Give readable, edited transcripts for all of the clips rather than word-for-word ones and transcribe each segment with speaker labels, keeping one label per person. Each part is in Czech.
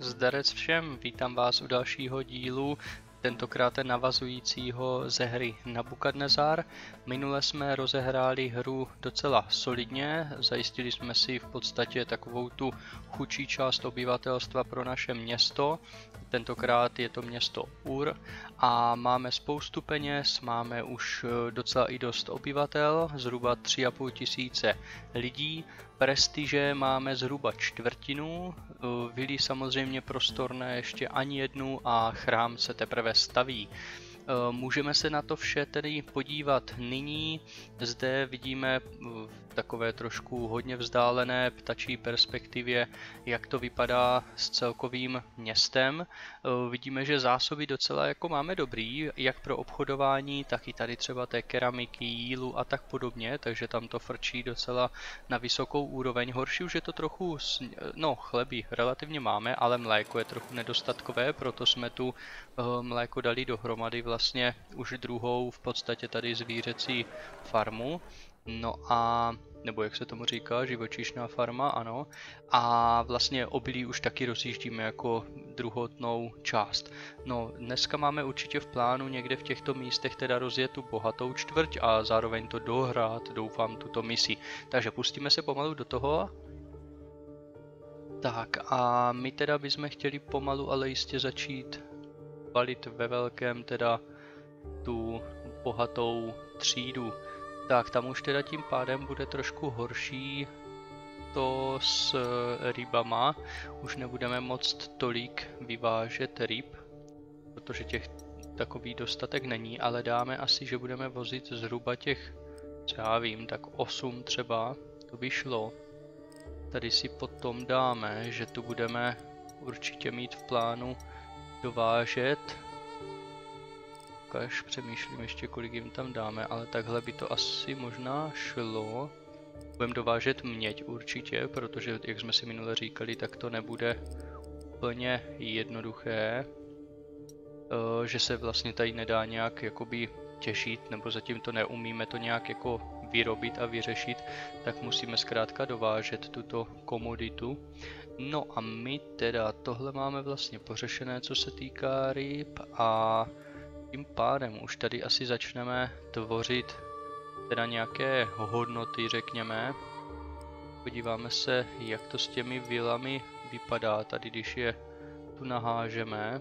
Speaker 1: Zdarec všem, vítám vás u dalšího dílu, tentokrát navazujícího ze hry Nabukadnezar. Minule jsme rozehráli hru docela solidně, zajistili jsme si v podstatě takovou tu chudší část obyvatelstva pro naše město. Tentokrát je to město Ur a máme spoustu peněz, máme už docela i dost obyvatel, zhruba 3,5 tisíce lidí. Prestiže máme zhruba čtvrtinu, vily samozřejmě prostorné ještě ani jednu a chrám se teprve staví. Můžeme se na to vše tedy podívat nyní. Zde vidíme v takové trošku hodně vzdálené ptačí perspektivě, jak to vypadá s celkovým městem. Vidíme, že zásoby docela jako máme dobrý, jak pro obchodování, tak i tady třeba té keramiky, jílu a tak podobně, takže tam to frčí docela na vysokou úroveň. Horší už je to trochu, no chleby relativně máme, ale mléko je trochu nedostatkové, proto jsme tu mléko dali dohromady vlastně už druhou v podstatě tady zvířecí farmu. No a, nebo jak se tomu říká, živočišná farma, ano. A vlastně obilí už taky rozjíždíme jako druhotnou část. No, dneska máme určitě v plánu někde v těchto místech teda rozjet tu bohatou čtvrť a zároveň to dohrát, doufám, tuto misi. Takže pustíme se pomalu do toho. Tak a my teda bychom chtěli pomalu, ale jistě začít valit ve velkém teda tu bohatou třídu. Tak tam už teda tím pádem bude trošku horší to s rybama. Už nebudeme moct tolik vyvážet ryb, protože těch takový dostatek není, ale dáme asi, že budeme vozit zhruba těch, co já vím, tak 8 třeba, to by šlo. Tady si potom dáme, že tu budeme určitě mít v plánu dovážet. Až přemýšlím ještě, kolik jim tam dáme, ale takhle by to asi možná šlo. Budeme dovážet měď určitě, protože jak jsme si minule říkali, tak to nebude úplně jednoduché. Že se vlastně tady nedá nějak jakoby těžit, nebo zatím to neumíme to nějak jako vyrobit a vyřešit, tak musíme zkrátka dovážet tuto komoditu. No a my teda tohle máme vlastně pořešené, co se týká ryb, a tím pádem už tady asi začneme tvořit teda nějaké hodnoty, řekněme. Podíváme se, jak to s těmi vilami vypadá tady, když je tu nahážeme.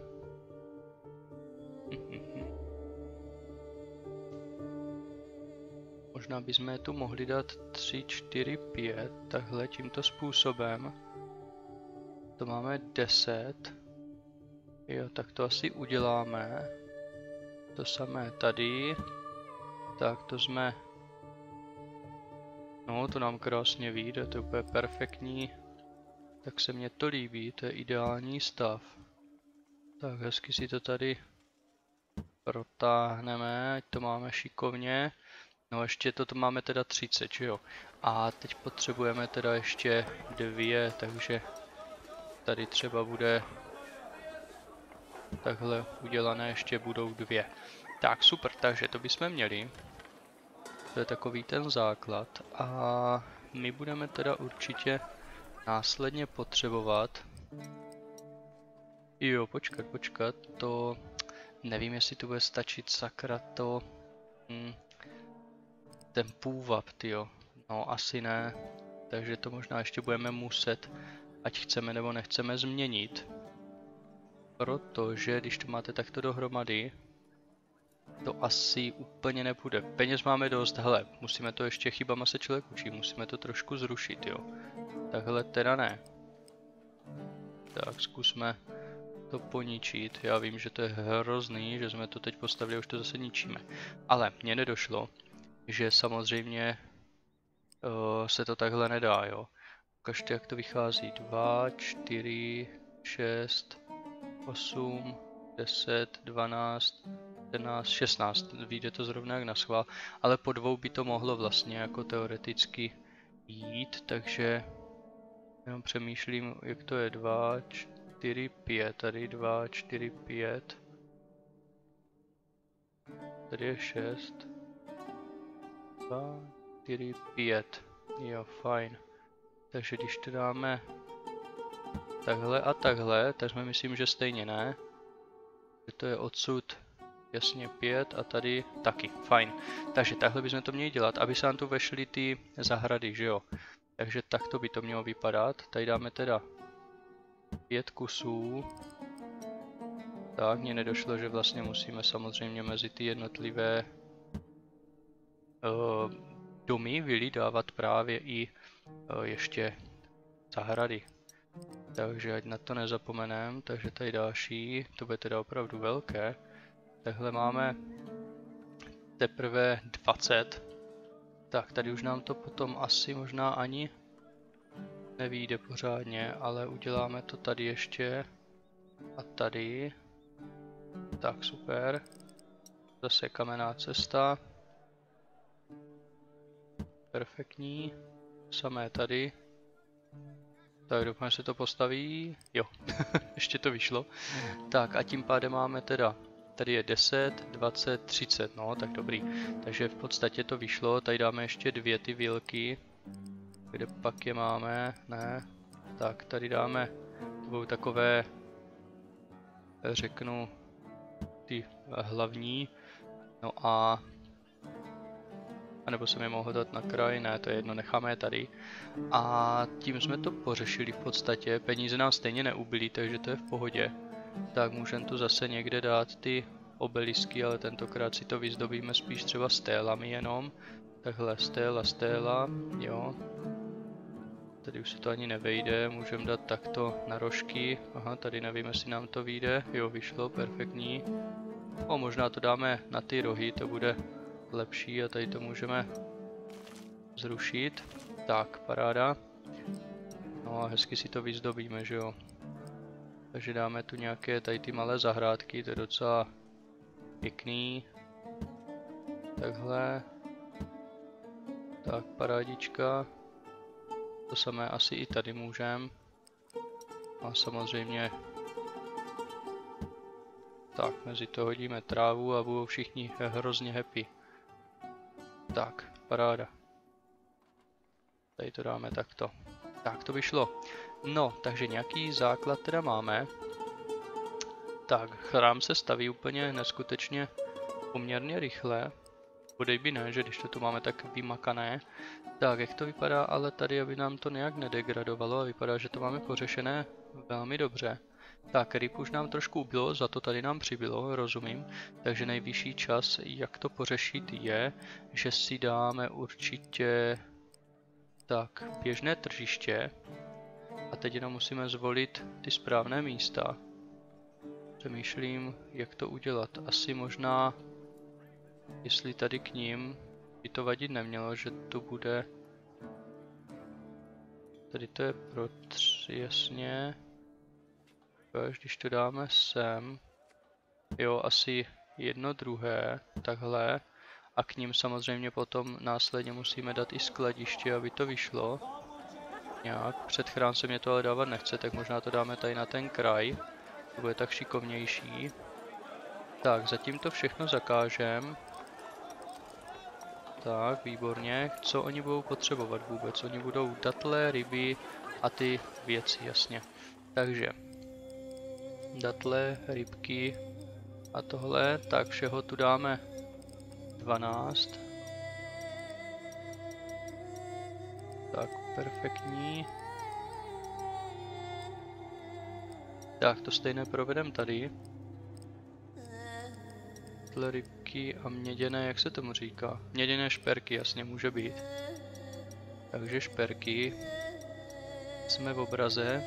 Speaker 1: Možná bychom je tu mohli dát 3, 4, 5, takhle tímto způsobem. To máme 10. Jo, tak to asi uděláme. To samé tady. Tak to jsme... No, to nám krásně vyjde, to je úplně perfektní. Tak se mně to líbí, to je ideální stav. Tak hezky si to tady protáhneme, ať to máme šikovně. No ještě toto máme teda 30, že jo? A teď potřebujeme teda ještě 2, takže tady třeba bude takhle udělané, ještě budou 2. Tak super, takže to bychom měli. To je takový ten základ a my budeme teda určitě následně potřebovat... Jo, počkat, to... Nevím, jestli to bude stačit, sakra, to... Ten půvab, tyjo. No, asi ne. Takže to možná ještě budeme muset, ať chceme nebo nechceme, změnit. Protože, když to máte takto dohromady, to asi úplně nepůjde. Peněz máme dost, hele, musíme to ještě, chybama se člověk učí, musíme to trošku zrušit, jo. Takhle teda ne. Tak, zkusme to poničit. Já vím, že to je hrozný, že jsme to teď postavili, už to zase ničíme. Ale mně nedošlo, že samozřejmě se to takhle nedá, jo. Ukažte, jak to vychází. 2, 4, 6, 8, 10, 12, 14, 16. Vyjde to zrovna jak na schvál, ale po 2 by to mohlo vlastně jako teoreticky jít, takže jenom přemýšlím, jak to je. 2, 4, 5, tady 2, 4, 5. Tady je 6. 2, 4, 5. Jo, fajn. Takže když to dáme takhle a takhle, tak jsme myslím, že stejně ne. Že to je odsud jasně 5 a tady taky, fajn. Takže takhle bychom to měli dělat, aby se nám tu vešly ty zahrady, že jo. Takže takto by to mělo vypadat. Tady dáme teda 5 kusů. Tak, mně nedošlo, že vlastně musíme samozřejmě mezi ty jednotlivé domy vily dávat právě i ještě zahrady. Takže ať na to nezapomenem, takže tady další, to bude teda opravdu velké. Takhle máme teprve 20. Tak, tady už nám to potom asi možná ani nevyjde pořádně, ale uděláme to tady ještě a tady. Tak, super. Zase kamenná cesta. Perfektní. Samé tady. Tak doufám, že se to postaví. Jo, ještě to vyšlo. Tak a tím pádem máme teda, tady je 10, 20, 30, no tak dobrý. Takže v podstatě to vyšlo, tady dáme ještě 2 ty vílky. Kde pak je máme? Ne. Tak tady dáme, to budou takové, řeknu, ty hlavní. No a nebo jsem je mohl dát na kraj, ne, to je jedno, necháme je tady. A tím jsme to pořešili v podstatě, peníze nám stejně neubyly, takže to je v pohodě. Tak můžeme tu zase někde dát ty obelisky, ale tentokrát si to vyzdobíme spíš třeba stélami jenom. Takhle stéla, jo. Tady už se to ani nevejde, můžeme dát takto na rožky. Aha, tady nevím, jestli nám to vyjde. Jo, vyšlo, perfektní. O, možná to dáme na ty rohy, to bude lepší a tady to můžeme zrušit. Tak, paráda. No a hezky si to vyzdobíme, že jo. Takže dáme tu nějaké tady ty malé zahrádky, to je docela pěkný. Takhle. Tak, parádička. To samé asi i tady můžeme. A samozřejmě tak, mezi to hodíme trávu a budou všichni hrozně happy. Tak, paráda. Tady to dáme takto. Tak, to by šlo. No, takže nějaký základ teda máme. Tak, chrám se staví úplně neskutečně poměrně rychle. Bodej by ne, že když to tu máme tak vymakané. Tak, jak to vypadá, ale tady, aby nám to nějak nedegradovalo a vypadá, že to máme pořešené velmi dobře. Tak, ryb už nám trošku ubylo, za to tady nám přibylo, rozumím. Takže nejvyšší čas, jak to pořešit, je, že si dáme určitě tak běžné tržiště. A teď jenom musíme zvolit ty správné místa. Přemýšlím, jak to udělat. Asi možná, jestli tady k ním by to vadit nemělo, že to bude... Tady to je pro 3, jasně. Když to dáme sem, jo, asi jedno druhé, takhle, a k ním samozřejmě potom následně musíme dát i skladiště, aby to vyšlo. Nějak, před chrám se mě to ale dávat nechce, tak možná to dáme tady na ten kraj, to bude tak šikovnější. Tak, zatím to všechno zakážem. Tak, výborně, co oni budou potřebovat vůbec? Oni budou datle, ryby a ty věci, jasně. Takže datle, rybky a tohle, tak všeho tu dáme 12. Tak, perfektní. Tak, to stejné provedem tady. Datle, rybky a měděné, jak se tomu říká? Měděné šperky, jasně, může být. Takže šperky. Jsme v obraze.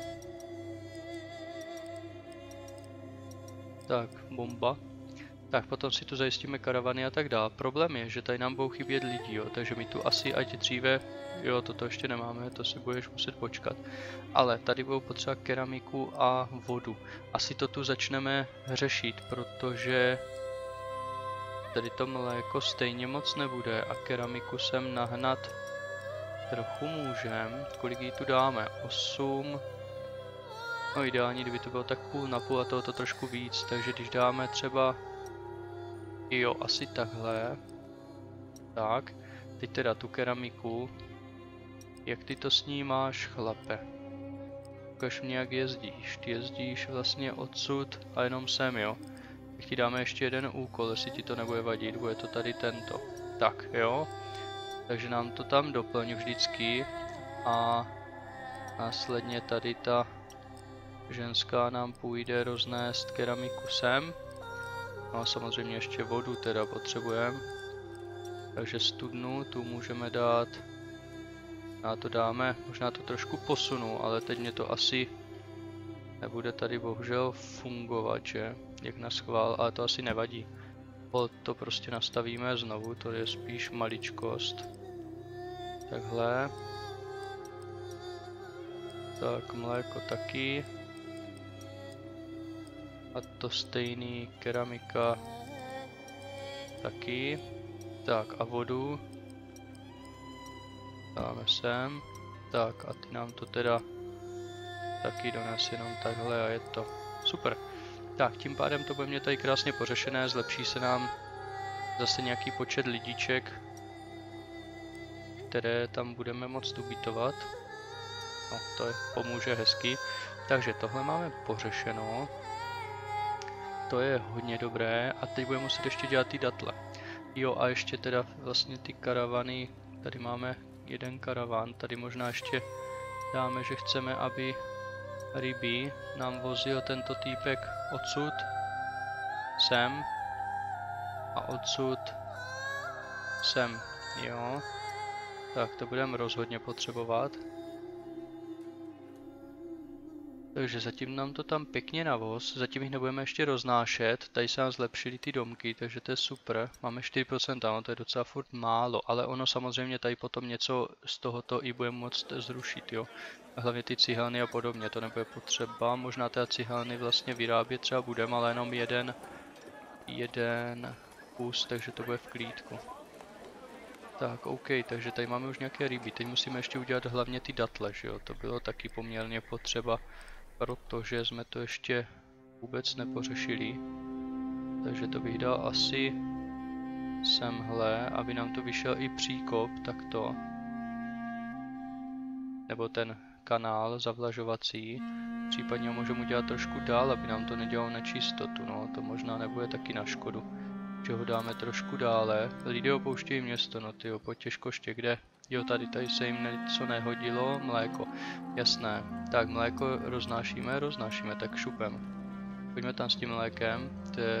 Speaker 1: Tak, bomba. Tak, potom si tu zajistíme karavany a tak dále. Problém je, že tady nám budou chybět lidi, jo, takže my tu asi ať dříve, jo, toto ještě nemáme, to si budeš muset počkat. Ale tady budou potřeba keramiku a vodu. Asi to tu začneme řešit, protože tady to mléko stejně moc nebude a keramiku sem nahnat trochu můžem. Kolik jí tu dáme? 8. No ideální, kdyby to bylo tak půl na půl a tohoto trošku víc, takže když dáme třeba, jo, asi takhle. Tak, teď teda tu keramiku. Jak ty to snímáš, chlape? Ukaž mě, jak jezdíš. Ty jezdíš vlastně odsud a jenom sem, jo. Tak ti dáme ještě jeden úkol, jestli ti to nebude vadit, bude to tady tento. Tak, jo. Takže nám to tam doplň vždycky a následně tady ta ženská nám půjde roznést keramiku sem. No a samozřejmě ještě vodu teda potřebujeme. Takže studnu tu můžeme dát. A to dáme, možná to trošku posunu, ale teď mě to asi nebude tady bohužel fungovat, že? Jak na schvál, ale to asi nevadí. To prostě nastavíme znovu, to je spíš maličkost. Takhle. Tak, mléko taky. A to stejný, keramika taky. Tak a vodu dáme sem. Tak a ty nám to teda taky dones jenom takhle a je to super. Tak tím pádem to bude mě tady krásně pořešené, zlepší se nám zase nějaký počet lidíček, které tam budeme moct ubytovat. No to pomůže hezky. Takže tohle máme pořešeno. To je hodně dobré a teď budeme muset ještě dělat ty datle. Jo a ještě teda vlastně ty karavany, tady máme jeden karavan, tady možná ještě dáme, že chceme, aby ryby nám vozil tento týpek odsud sem a odsud sem, jo. Tak to budeme rozhodně potřebovat. Takže zatím nám to tam pěkně navoz, zatím jich nebudeme ještě roznášet, tady se nám zlepšily ty domky, takže to je super, máme 4%, no to je docela furt málo, ale ono samozřejmě tady potom něco z tohoto i budeme moct zrušit, jo. Hlavně ty cihany a podobně, to nebude potřeba, možná té cihany vlastně vyrábět třeba budeme, ale jenom jeden kus, takže to bude v klídku. Tak, OK, takže tady máme už nějaké ryby, teď musíme ještě udělat hlavně ty datle, že jo, to bylo taky poměrně potřeba. Protože jsme to ještě vůbec nepořešili. Takže to bych dal asi semhle, aby nám to vyšel i příkop, takto. Nebo ten kanál zavlažovací. Případně ho můžeme udělat trošku dál, aby nám to nedělalo nečistotu, no to možná nebude taky na škodu. Že ho dáme trošku dále. Lidé opouštějí město, no tyjo, těžko ještě kde. Jo, tady se jim něco nehodilo, mléko, jasné. Tak, mléko roznášíme, tak šupem. Pojďme tam s tím mlékem,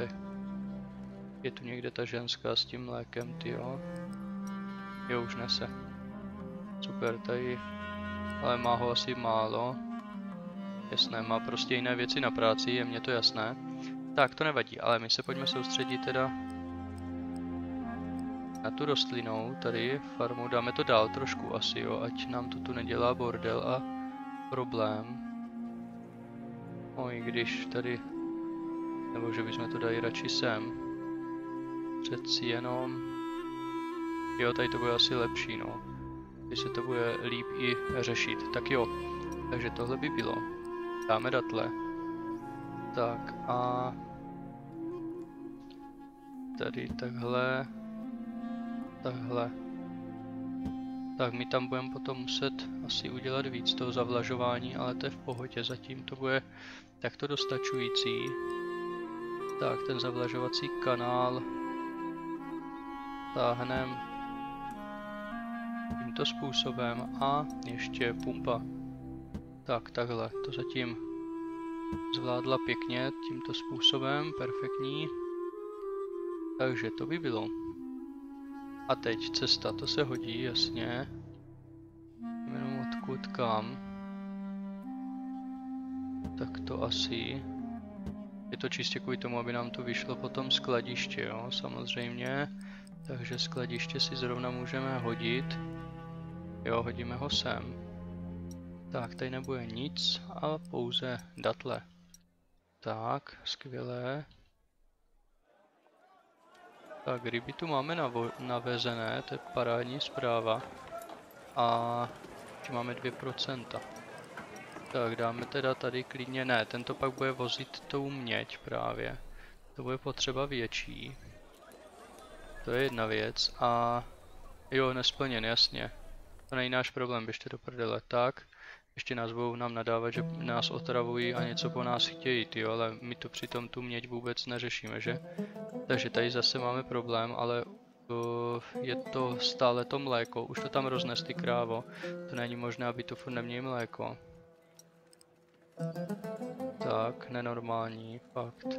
Speaker 1: je tu někde ta ženská s tím mlékem, tyjo. Jo, už nese. Super, tady, ale má ho asi málo. Jasné, má prostě jiné věci na práci, je mně to jasné. Tak, to nevadí, ale my se pojďme soustředit teda na tu rostlinou, tady farmu, dáme to dál trošku asi, jo, ať nám to tu nedělá bordel a problém. I když tady, nebo že bychom to dali radši sem. Přeci jenom, jo, tady to bude asi lepší, no. Když se to bude líp i řešit, tak jo. Takže tohle by bylo. Dáme datle. Tak a tady takhle. Takhle. Tak my tam budeme potom muset asi udělat víc toho zavlažování, ale to je v pohodě, zatím to bude takto dostačující. Tak ten zavlažovací kanál táhneme tímto způsobem a ještě pumpa. Tak takhle, to zatím zvládla pěkně tímto způsobem, perfektní. Takže to by bylo. A teď cesta, to se hodí, jasně. Jenom odkud kam. Tak to asi. Je to čistě kvůli tomu, aby nám to vyšlo potom skladiště, jo, samozřejmě. Takže skladiště si zrovna můžeme hodit. Jo, hodíme ho sem. Tak, tady nebude nic, ale pouze datle. Tak, skvělé. Tak, ryby tu máme navezené, to je parádní zpráva. A ještě máme 2%. Tak, dáme teda tady klidně, ne, tento pak bude vozit tou měď právě. To bude potřeba větší. To je jedna věc a jo, nesplněn, jasně. To není náš problém, běžte do prdele. Tak, Ještě nás budou nám nadávat, že nás otravují a něco po nás chtějí, tyjo, ale my to přitom tu měď vůbec neřešíme, že? Takže tady zase máme problém, ale je to stále to mléko, už to tam roznes, ty krávo. To není možné, aby to furt neměli mléko. Tak, nenormální, fakt.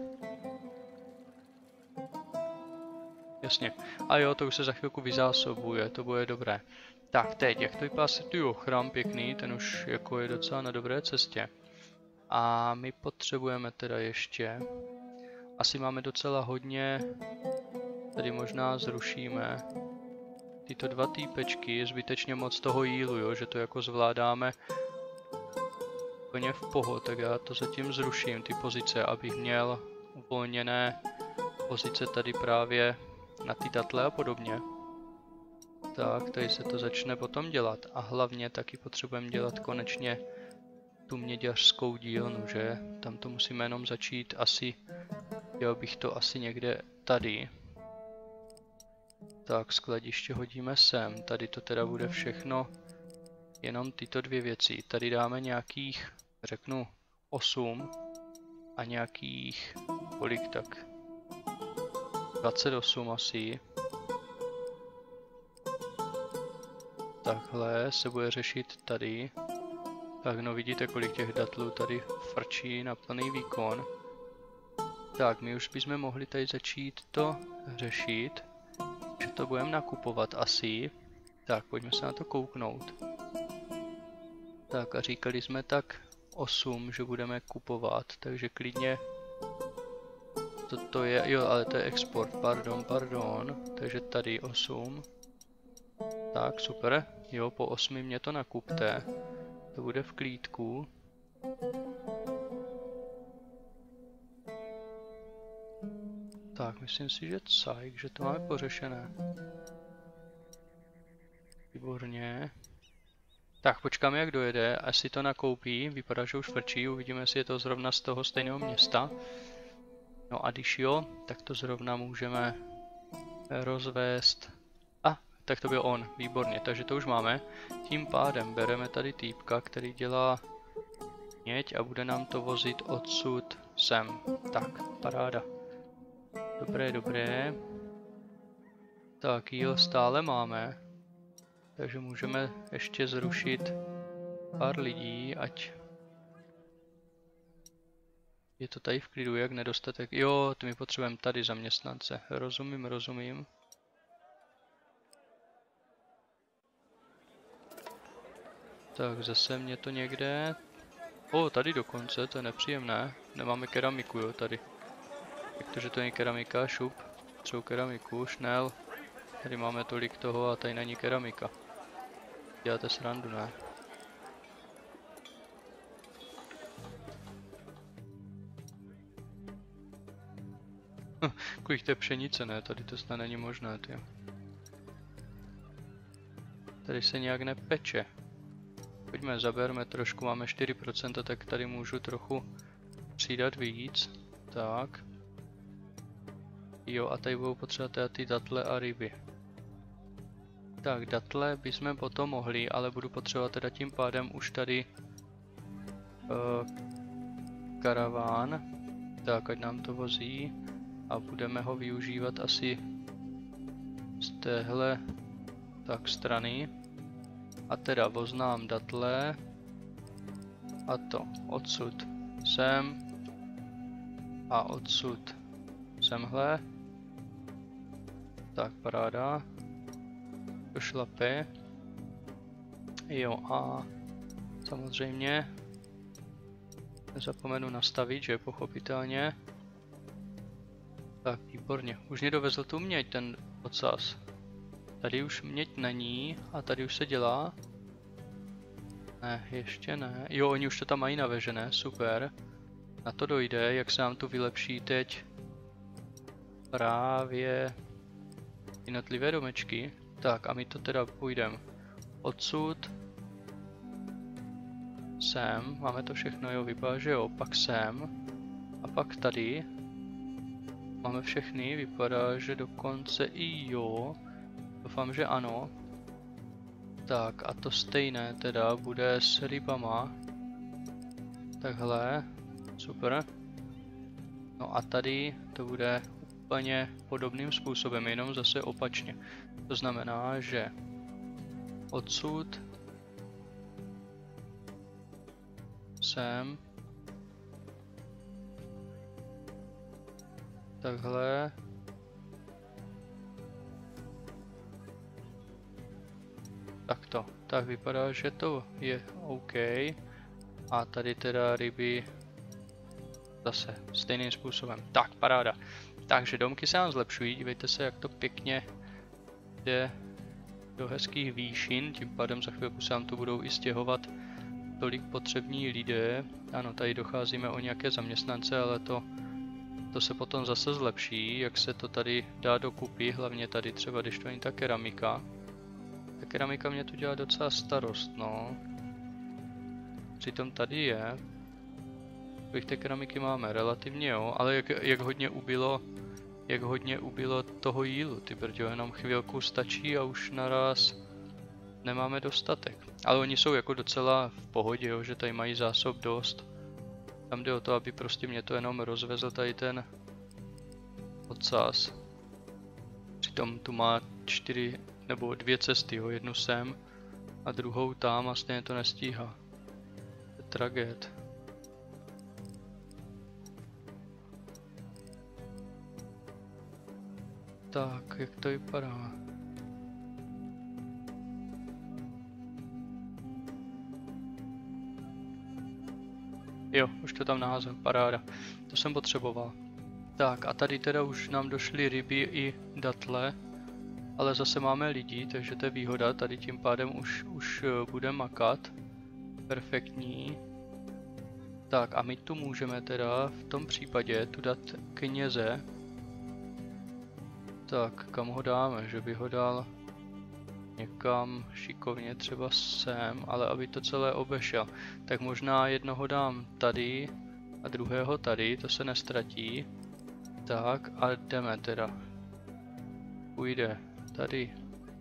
Speaker 1: Jasně. A jo, to už se za chvilku vyzásobuje, to bude dobré. Tak, teď, jak to vypadá, tu chrám pěkný, ten už jako je docela na dobré cestě. A my potřebujeme teda ještě... Asi máme docela hodně... Tady možná zrušíme tyto dva týpečky, zbytečně moc toho jílu, jo, že to jako zvládáme úplně v pohodě, tak já to zatím zruším, ty pozice, abych měl uvolněné pozice tady právě na ty datle a podobně. Tak, tady se to začne potom dělat a hlavně taky potřebujeme dělat konečně tu měďařskou dílnu, že? Tam to musíme jenom začít asi, dělal bych to asi někde tady. Tak, skladiště hodíme sem, tady to teda bude všechno, jenom tyto dvě věci. Tady dáme nějakých, řeknu, 8 a nějakých, kolik tak, 28 asi. Takhle se bude řešit tady. Tak no vidíte, kolik těch datlů tady frčí na plný výkon. Tak, my už bychom mohli tady začít to řešit. Že to budeme nakupovat asi. Tak, pojďme se na to kouknout. Tak a říkali jsme tak 8, že budeme kupovat, takže klidně... To je, jo, ale to je export, pardon, takže tady 8. Tak, super, jo, po 8 mě to nakupte, to bude v klídku. Tak, myslím si, že cajk, že to máme pořešené. Výborně. Tak, počkáme, jak dojede, až si to nakoupí, vypadá, že už frčí, uvidíme, jestli je to zrovna z toho stejného města. No a když jo, tak to zrovna můžeme rozvést. Tak to byl on, výborně, takže to už máme. Tím pádem bereme tady týpka, který dělá měď a bude nám to vozit odsud sem. Tak, paráda. Dobré. Tak, jíl stále máme. Takže můžeme ještě zrušit pár lidí, ať je to tady v klidu, jak nedostatek. Jo, my potřebujeme tady zaměstnance. Rozumím. Tak, zase mě to někde... tady dokonce, to je nepříjemné. Nemáme keramiku, jo, tady. Jak to, že to není keramika, šup. Třeba keramiku, šnel. Tady máme tolik toho a tady není keramika. Děláte srandu, ne? Kolik té pšenice, ne? Tady to snad není možné, ty. Tady se nějak nepeče. Pojďme, zaberme trošku, máme 4%, tak tady můžu trochu přidat víc. Tak. Jo, a tady budou potřebovat teda ty datle a ryby. Tak, datle bychom potom mohli, ale budu potřebovat teda tím pádem už tady karaván. Tak, ať nám to vozí a budeme ho využívat asi z téhle tak strany. A teda voznám datle a to odsud sem a odsud semhle. Tak, paráda. Do šlapy. Jo, a samozřejmě nezapomenu nastavit, že pochopitelně. Tak, výborně. Už mě dovezl tu měď, ten ocas. Tady už měď není a tady už se dělá. Ne, ještě ne. Jo, oni už to tam mají navežené, super. Na to dojde, jak se nám tu vylepší teď právě jednotlivé domečky. Tak a my to teda půjdeme odsud sem, máme to všechno, jo, vypadá, že jo, pak sem a pak tady máme všechny, vypadá, že dokonce i jo, doufám, že ano. Tak a to stejné teda bude s rybama. Takhle, super. No a tady to bude úplně podobným způsobem, jenom zase opačně. To znamená, že odsud sem takhle takto. Tak vypadá, že to je OK. A tady teda ryby zase stejným způsobem. Tak, paráda. Takže domky se nám zlepšují, dívejte se, jak to pěkně jde do hezkých výšin, tím pádem za chvilku se nám tu budou i stěhovat tolik potřební lidé. Ano, tady docházíme o nějaké zaměstnance, ale to se potom zase zlepší, jak se to tady dá dokupy, hlavně tady třeba, když to není ta keramika. Ta keramika mě tu dělá docela starost, no. Přitom tady je. Kolik té keramiky máme? Relativně jo, ale jak hodně ubylo toho jílu, ty brďo, jenom chvilku stačí a už naraz nemáme dostatek. Ale oni jsou jako docela v pohodě, jo, že tady mají zásob dost. Tam jde o to, aby prostě mě to jenom rozvezl tady ten ocas. Přitom tu má 4 nebo 2 cesty, jo, jednu sem a druhou tam a stejně to nestíhá. To je tragéd. Tak, jak to vypadá? Jo, už to tam naházel, paráda. To jsem potřeboval. Tak a tady teda už nám došly ryby i datle. Ale zase máme lidi, takže to je výhoda. Tady tím pádem už bude makat. Perfektní. Tak a my tu můžeme teda v tom případě tu dát kněze. Tak, kam ho dáme? Že by ho dal někam šikovně, třeba sem, ale aby to celé obešel. Tak možná jednoho dám tady a druhého tady, to se nestratí. Tak a jdeme teda. Půjde tady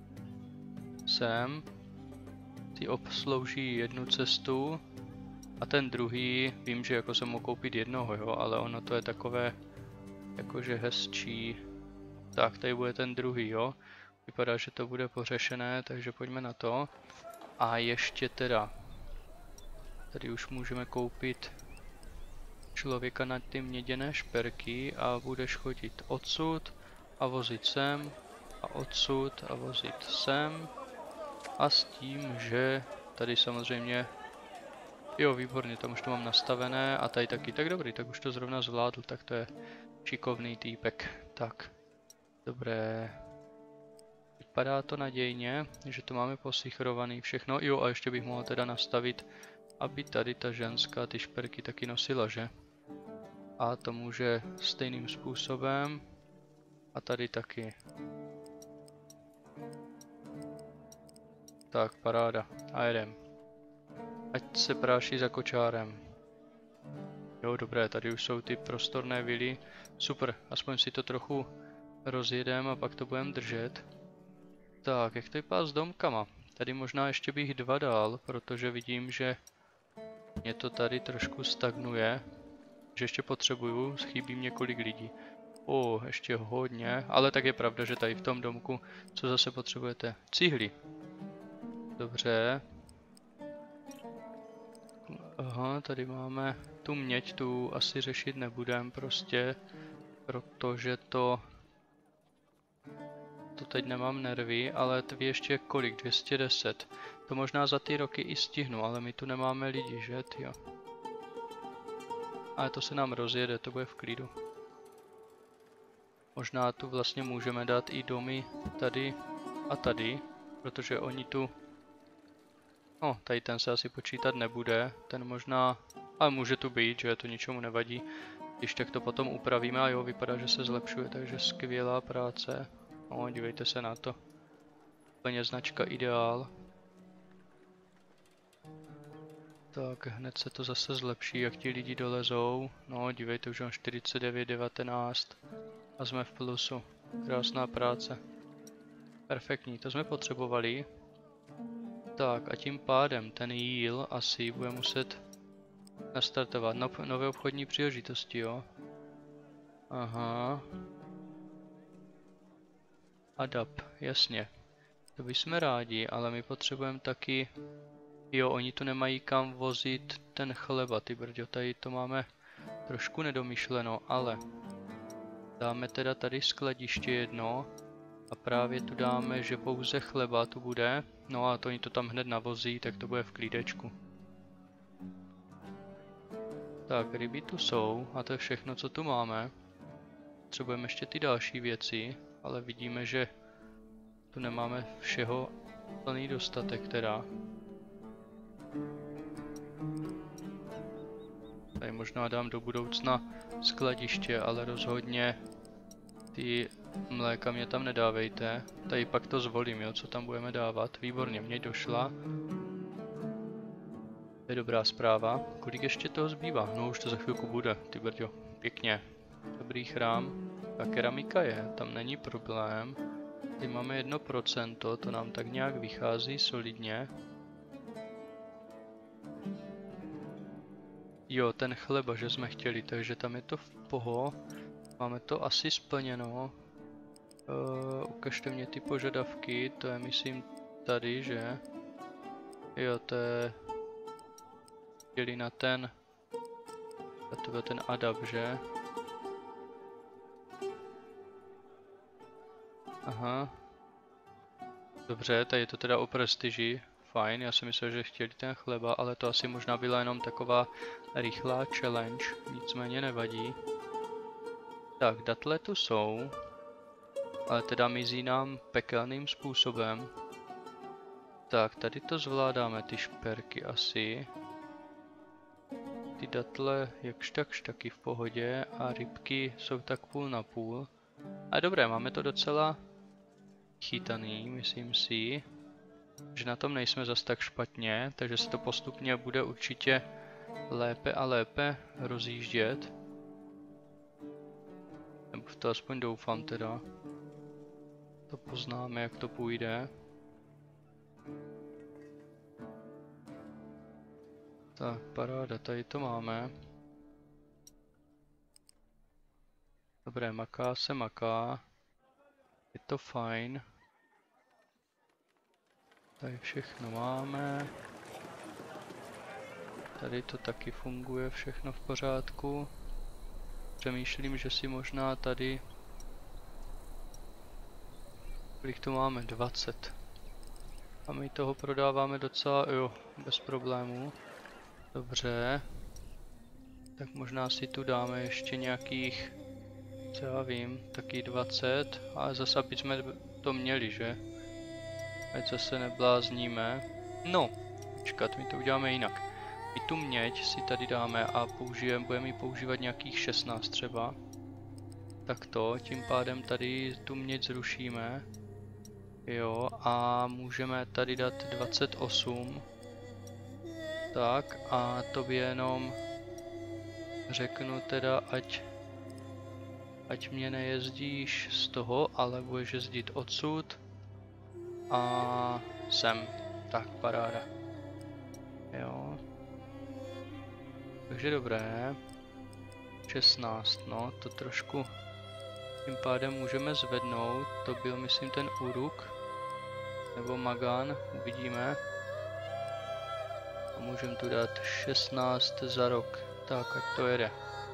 Speaker 1: sem. Ty obslouží jednu cestu a ten druhý, vím, že jako jsem mohl koupit jednoho, jo, ale ono to je takové jakože hezčí. Tak, tady bude ten druhý, jo. Vypadá, že to bude pořešené, takže pojďme na to. A ještě teda, tady už můžeme koupit člověka na ty měděné šperky a budeš chodit odsud a vozit sem a odsud a vozit sem. A s tím, že tady samozřejmě, jo, výborně, tam už to mám nastavené a tady taky, tak dobrý, tak už to zrovna zvládl, tak to je šikovný týpek. Tak, dobré. Vypadá to nadějně, že to máme posichrovaný všechno. Jo, a ještě bych mohl teda nastavit, aby tady ta ženská ty šperky taky nosila, že? A to může stejným způsobem. A tady taky. Tak, paráda. A jedem. Ať se práší za kočárem. Jo, dobré, tady už jsou ty prostorné vily. Super, aspoň si to trochu rozjedem a pak to budeme držet. Tak, jak to vypadá s domkama? Tady možná ještě bych 2 dal, protože vidím, že mě to tady trošku stagnuje. Že ještě potřebuju, chybí mě kolik lidí. Ještě hodně, ale tak je pravda, že tady v tom domku, co zase potřebujete? Cihly. Dobře. Aha, tady máme tu měď, tu asi řešit nebudem prostě, protože to teď nemám nervy, ale vy ještě kolik? 210. To možná za ty roky i stihnu, ale my tu nemáme lidi, že tyjo? Ale to se nám rozjede, to bude v klidu. Možná tu vlastně můžeme dát i domy tady a tady, protože oni tu... No, tady ten se asi počítat nebude, ten možná... Ale může tu být, že to ničemu nevadí. Když tak to potom upravíme a jo, vypadá, že se zlepšuje, takže skvělá práce. No, dívejte se na to. Úplně značka ideál. Tak, hned se to zase zlepší, jak ti lidi dolezou. No, dívejte, už mám 49,19 a jsme v plusu. Krásná práce. Perfektní, to jsme potřebovali. Tak a tím pádem ten jíl asi bude muset nastartovat nové obchodní příležitosti, jo? Aha. Adapt, jasně. To bychom rádi, ale my potřebujeme taky... Jo, oni tu nemají kam vozit ten chleba, ty brďo, tady to máme trošku nedomyšleno, ale... Dáme teda tady skladiště jedno a právě tu dáme, že pouze chleba tu bude. No a to oni to tam hned navozí, tak to bude v klídečku. Tak, ryby tu jsou a to je všechno, co tu máme. Potřebujeme ještě ty další věci, ale vidíme, že tu nemáme všeho plný dostatek teda. Tady možná dám do budoucna skladiště, ale rozhodně ty mléka mě tam nedávejte. Tady pak to zvolím, jo, co tam budeme dávat. Výborně, mě došla. To je dobrá zpráva. Kolik ještě toho zbývá? No už to za chvilku bude, ty brďo. Pěkně. Dobrý chrám. A keramika je, tam není problém. Tady máme 1%, to nám tak nějak vychází solidně. Jo, ten chleba, že jsme chtěli, takže tam je to v poho. Máme to asi splněno. Ukažte mě ty požadavky, to je myslím tady, že? Jo, to je... Chtěli na ten... A to byl ten adapt, že? Aha. Dobře, tady je to teda o prestiži. Fajn, já si myslel, že chtěli ten chleba, ale to asi možná byla jenom taková rychlá challenge, nicméně nevadí. Tak, datle tu jsou, ale teda mizí nám pekelným způsobem. Tak, tady to zvládáme, ty šperky asi. Ty datle jakž takž taky v pohodě a rybky jsou tak půl na půl. A dobré, máme to docela chytaný, myslím si, že na tom nejsme zas tak špatně, takže se to postupně bude určitě lépe a lépe rozjíždět. Nebo v to aspoň doufám teda. To poznáme, jak to půjde. Tak, paráda, tady to máme. Dobré, maká se maká. Je to fajn. Tady všechno máme. Tady to taky funguje, všechno v pořádku. Přemýšlím, že si možná tady... Kolik tu máme? 20. A my toho prodáváme docela, jo, bez problémů. Dobře. Tak možná si tu dáme ještě nějakých, co já vím, taky 20. Ale zase, aby jsme to měli, že? Ať zase neblázníme. No, počkat, my to uděláme jinak. My tu měď si tady dáme a budeme ji používat nějakých 16 třeba. Takto, tím pádem tady tu měď zrušíme. Jo, a můžeme tady dát 28. Tak, a tobě jenom řeknu teda, ať mě nejezdíš z toho, ale budeš jezdit odsud. A sem. Tak, paráda. Jo. Takže dobré. 16, no, to trošku tím pádem můžeme zvednout. To byl, myslím, ten Uruk. Nebo Magan, uvidíme. A můžeme tu dát 16 za rok. Tak, ať to jede.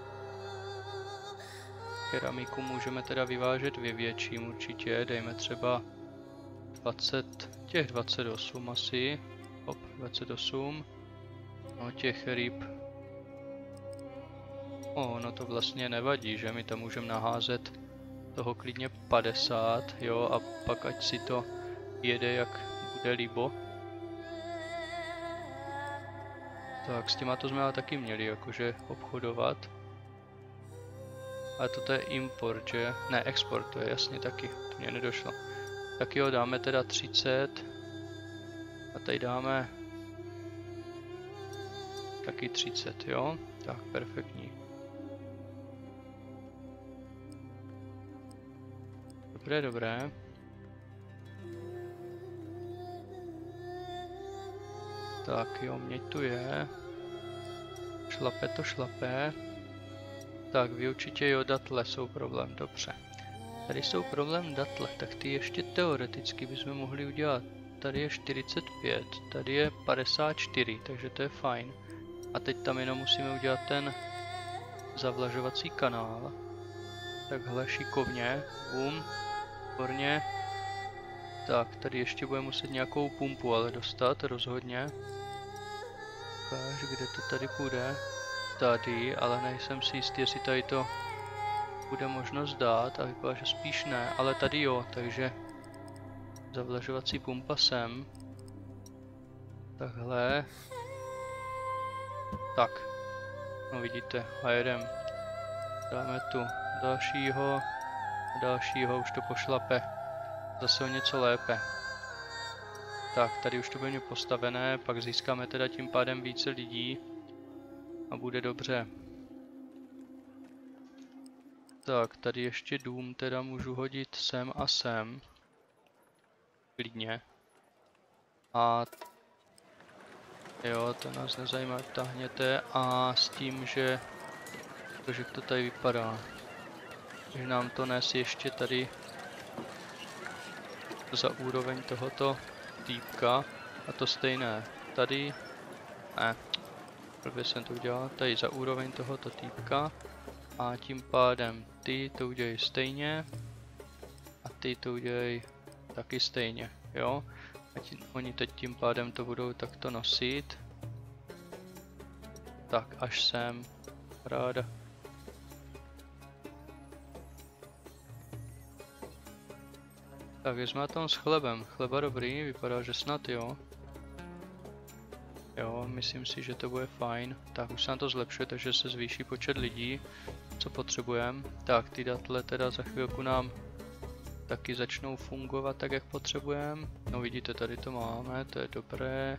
Speaker 1: Keramiku můžeme teda vyvážet ve větším určitě. Dejme třeba 28 asi. Hop, 28. No, těch ryb. No to vlastně nevadí, že my tam můžeme naházet toho klidně 50, jo, a pak ať si to jede jak bude líbo. Tak s těma to jsme ale taky měli jakože obchodovat. Ale toto je import, že? Ne, export, to je jasně taky, to mě nedošlo. Tak jo, dáme teda 30. A tady dáme taky 30, jo? Tak, perfektní. Dobré, dobré. Tak jo, měď tu je. Šlape to šlape. Tak vy určitě jo, datle jsou problém, dobře. Tady jsou problém datle, tak ty ještě teoreticky bychom mohli udělat. Tady je 45, tady je 54, takže to je fajn. A teď tam jenom musíme udělat ten zavlažovací kanál. Takhle šikovně, bum, výborně. Tak, tady ještě bude muset nějakou pumpu ale dostat, rozhodně. Ukáž, kde to tady půjde. Tady, ale nejsem si jistý, jestli tady to bude možnost dát a vypadá, že spíš ne, ale tady jo, takže zavlažovací pumpa sem. Takhle. Tak. No vidíte, a jedem. Dáme tu dalšího, už to pošlape. Zase o něco lépe. Tak, tady už to bude postavené, pak získáme teda tím pádem více lidí. A bude dobře. Tak, tady ještě dům teda můžu hodit sem a sem. Klidně. A jo, to nás nezajímá, vtáhněte. A s tím, že jak to tady vypadá. Že nám to nes ještě tady za úroveň tohoto týpka. A to stejné. Tady. Ne. Blbě jsem to udělal. Tady za úroveň tohoto týpka. A tím pádem ty to udělají stejně. A ty to udělají taky stejně. Jo? A oni teď tím pádem to budou takto nosit. Tak až sem. Ráda. Tak jsme na tom s chlebem. Chleba dobrý, vypadá, že snad jo. Jo, myslím si, že to bude fajn. Tak už se nám to zlepšuje, takže se zvýší počet lidí, co potřebujeme. Tak ty datle teda za chvilku nám taky začnou fungovat tak, jak potřebujeme. No vidíte, tady to máme, to je dobré.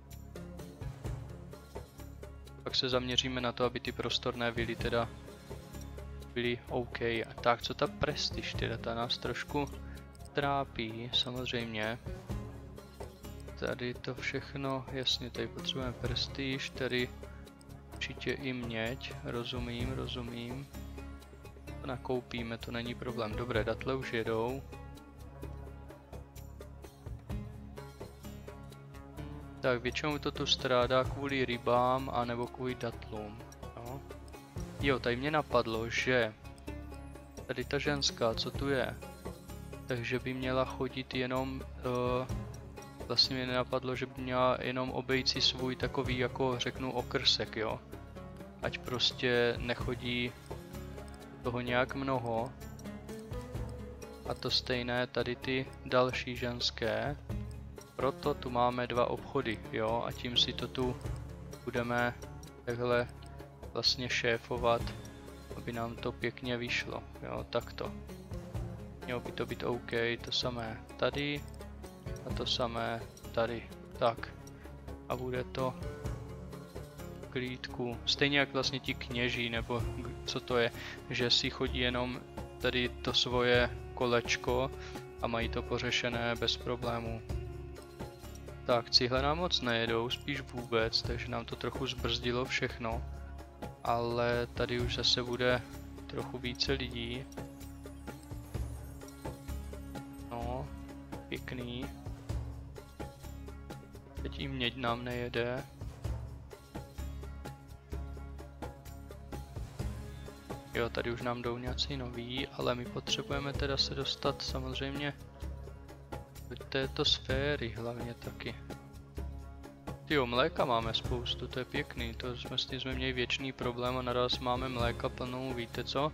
Speaker 1: Pak se zaměříme na to, aby ty prostorné vily teda byly OK. Tak co ta prestiž teda, ta nás trošku trápí, samozřejmě. Tady to všechno, jasně, tady potřebujeme prestiž, tady určitě i měď, rozumím. To nakoupíme, to není problém. Dobré, datle už jedou. Tak většinou to tu strádá kvůli rybám, anebo kvůli datlům. No. Jo, tady mě napadlo, že tady ta ženská, co tu je, takže by měla chodit jenom... Vlastně mě nenapadlo, že by měla jenom obejít si svůj takový, jako řeknu, okrsek, jo. Ať prostě nechodí toho nějak mnoho. A to stejné tady ty další ženské. Proto tu máme 2 obchody, jo. A tím si to tu budeme takhle vlastně šéfovat, aby nám to pěkně vyšlo, jo, takto. Mělo by to být OK, to samé tady. A to samé tady. Tak. A bude to v klídku. Stejně jak vlastně ti kněží, nebo co to je, že si chodí jenom tady to svoje kolečko a mají to pořešené bez problémů. Tak, cihle nám moc nejedou, spíš vůbec, takže nám to trochu zbrzdilo všechno. Ale tady už zase bude trochu více lidí. No, pěkný. Teď i měď nám nejede. Jo, tady už nám jdou nějací noví, ale my potřebujeme teda se dostat samozřejmě do této sféry hlavně taky. Jo, mléka máme spoustu, to je pěkný, to jsme měli věčný problém a naraz máme mléka plnou, víte co?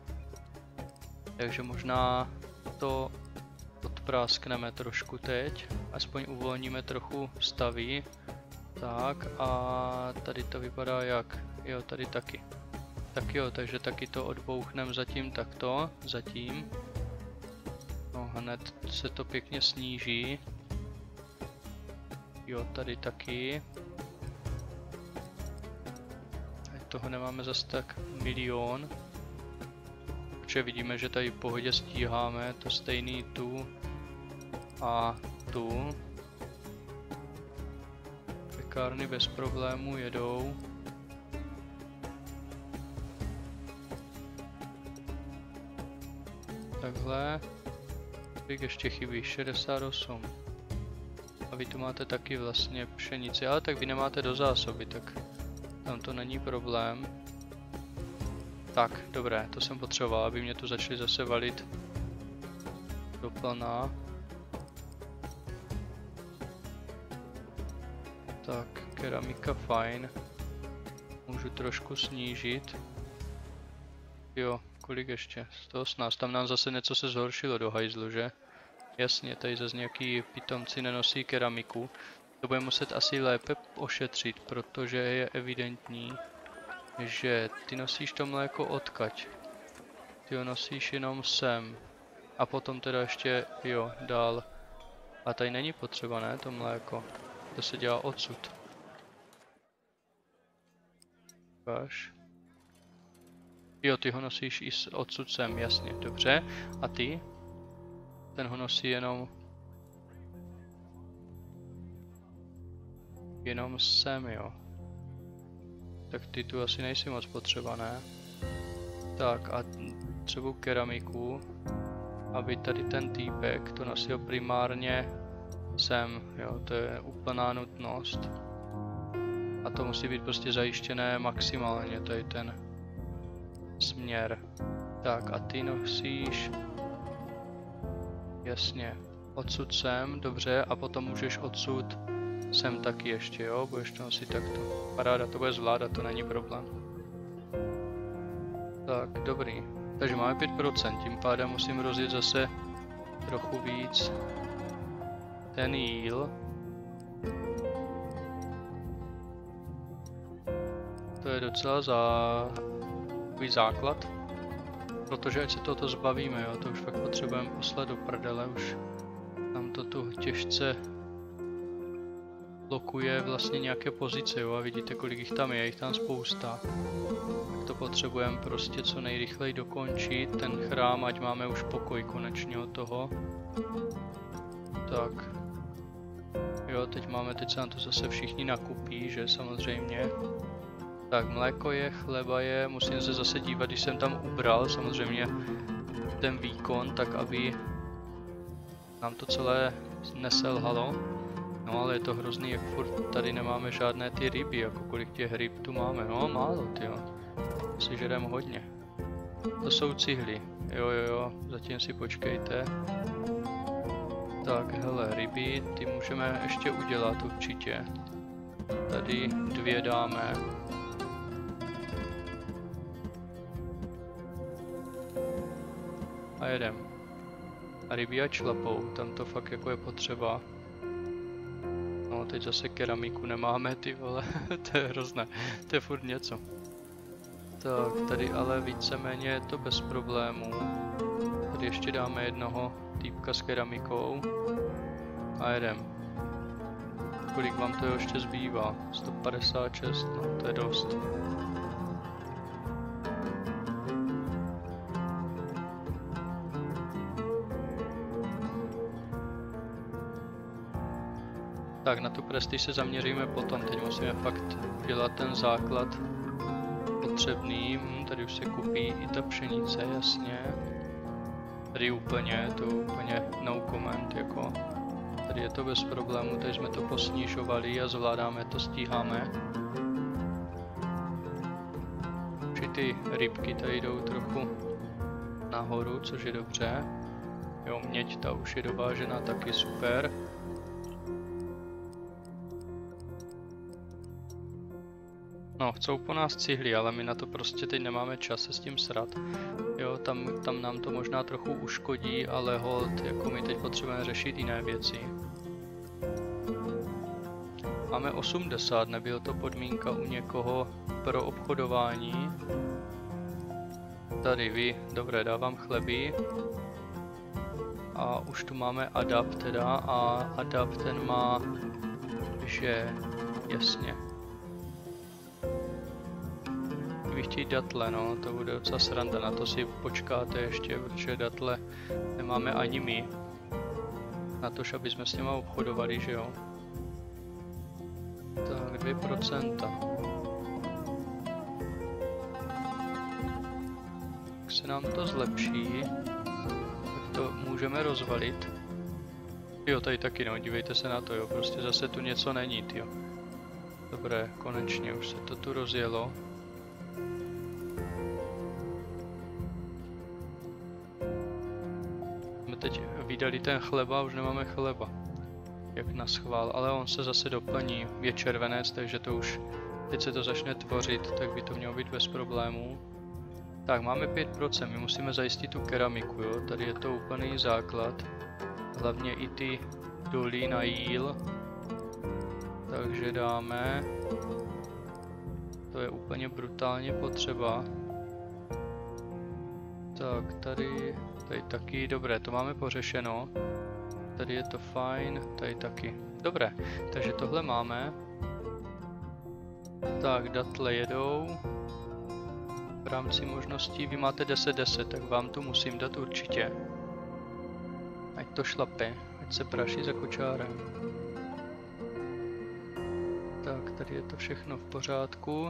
Speaker 1: Takže možná to odpráskneme trošku teď, aspoň uvolníme trochu stavy. Tak a tady to vypadá jak? Jo, tady taky. Tak jo, takže taky to odbouchneme zatím takto, zatím. No hned se to pěkně sníží. Jo, tady taky. Teď toho nemáme zase tak milion. Protože vidíme, že tady v pohodě stíháme to stejný tu a tu. pekárny bez problémů jedou. Takhle. Kolik ještě chybí? 68. A vy tu máte taky vlastně pšenici, ale tak vy nemáte do zásoby, tak tam to není problém. Tak, dobré, to jsem potřeboval, aby mě tu začali zase valit do plna. Tak, keramika fajn. Můžu trošku snížit. Jo, kolik ještě? 118, tam nám zase něco se zhoršilo do hajzlu, že? Jasně, tady zase nějaký pitomci nenosí keramiku. To bude muset asi lépe ošetřit, protože je evidentní, že ty nosíš to mléko odkaď. Ty ho nosíš jenom sem. A potom teda ještě, jo, dál. A tady není potřeba, ne, to mléko. To se dělá odsud. Váš. Jo, ty ho nosíš i odsud sem, jasně, dobře. A ty? Ten ho nosí jenom sem, jo. Tak ty tu asi nejsi moc potřeba, ne? Tak a třeba keramiku, aby tady ten týpek to nosil primárně sem, jo, to je úplná nutnost. A to musí být prostě zajištěné maximálně, tady ten směr. Tak a ty nosíš, jasně, odsud sem, dobře, a potom můžeš odsud sem taky ještě, jo, budeš to nosit takto. Paráda, to bude zvládat, to není problém. Tak, dobrý. Takže máme 5%, tím pádem musím rozjet zase trochu víc ten jíl. To je docela takový základ, protože ať se toto zbavíme, jo, to už fakt potřebujeme poslat do prdele, už tam to tu těžce blokuje vlastně nějaké pozice, jo, a vidíte, kolik jich tam je tam spousta. Tak to potřebujeme prostě co nejrychleji dokončit, ten chrám, ať máme už pokoj konečně od toho. Tak. Jo, teď se nám to zase všichni nakupí, že samozřejmě. Tak, mléko je, chleba je, musím se zase dívat, když jsem tam ubral samozřejmě ten výkon, tak aby nám to celé neselhalo. No ale je to hrozný, jak furt tady nemáme žádné ty ryby, jako kolik těch ryb tu máme, no málo, tyjo. Si žerem hodně. To jsou cihly, jo, zatím si počkejte. Tak, hele, ryby, ty můžeme ještě udělat určitě. Tady 2 dáme. A jedem. A ryby ať šlapou, tam to fakt jako je potřeba. No, teď zase keramiku nemáme, ty vole, to je hrozné, to je furt něco. Tak, tady ale víceméně je to bez problémů. Tady ještě dáme jednoho týpka s keramikou. A jedem. Kolik vám to ještě zbývá? 156, no to je dost. Tak, na tu prestiž se zaměříme potom, teď musíme fakt dělat ten základ potřebný. Tady už se kupí i ta pšenice, jasně. Tady úplně, to úplně no comment, jako. Tady je to bez problému, tady jsme to posnižovali a zvládáme to, stíháme. Už ty rybky tady jdou trochu nahoru, což je dobře. Jo, měď ta už je dovážená, taky super. No, chcou po nás cihly, ale my na to prostě teď nemáme čas se s tím srat. Jo, tam nám to možná trochu uškodí, ale hold, jako my teď potřebujeme řešit jiné věci. Máme 80, nebyl to podmínka u někoho pro obchodování. Tady vy, dobré, dávám chleby. A už tu máme adapt teda, a adapt ten má, že, jasně. Vy chtějí datle, no, to bude docela sranda, na to si počkáte ještě, protože datle nemáme ani my. Na tož, aby jsme s něma obchodovali, že jo. Tak, 2%. Jak se nám to zlepší, tak to můžeme rozvalit. Jo, tady taky no, dívejte se na to, jo, prostě zase tu něco není, jo. Dobré, konečně už se to tu rozjelo. My teď vydali ten chleba, už nemáme chleba. Jak na schvál, ale on se zase doplní, je červenec, takže to už, teď se to začne tvořit, tak by to mělo být bez problémů. Tak, máme 5%, my musíme zajistit tu keramiku, jo, tady je to úplný základ. Hlavně i ty doly na jíl. Takže dáme. To je úplně brutálně potřeba. Tak, tady taky, dobré, to máme pořešeno. Tady je to fajn, tady taky. Dobré, takže tohle máme. Tak, datle jedou. V rámci možností, vy máte 10-10, tak vám to musím dát určitě. Ať to šlape, ať se praší za kočárem. Tak, tady je to všechno v pořádku.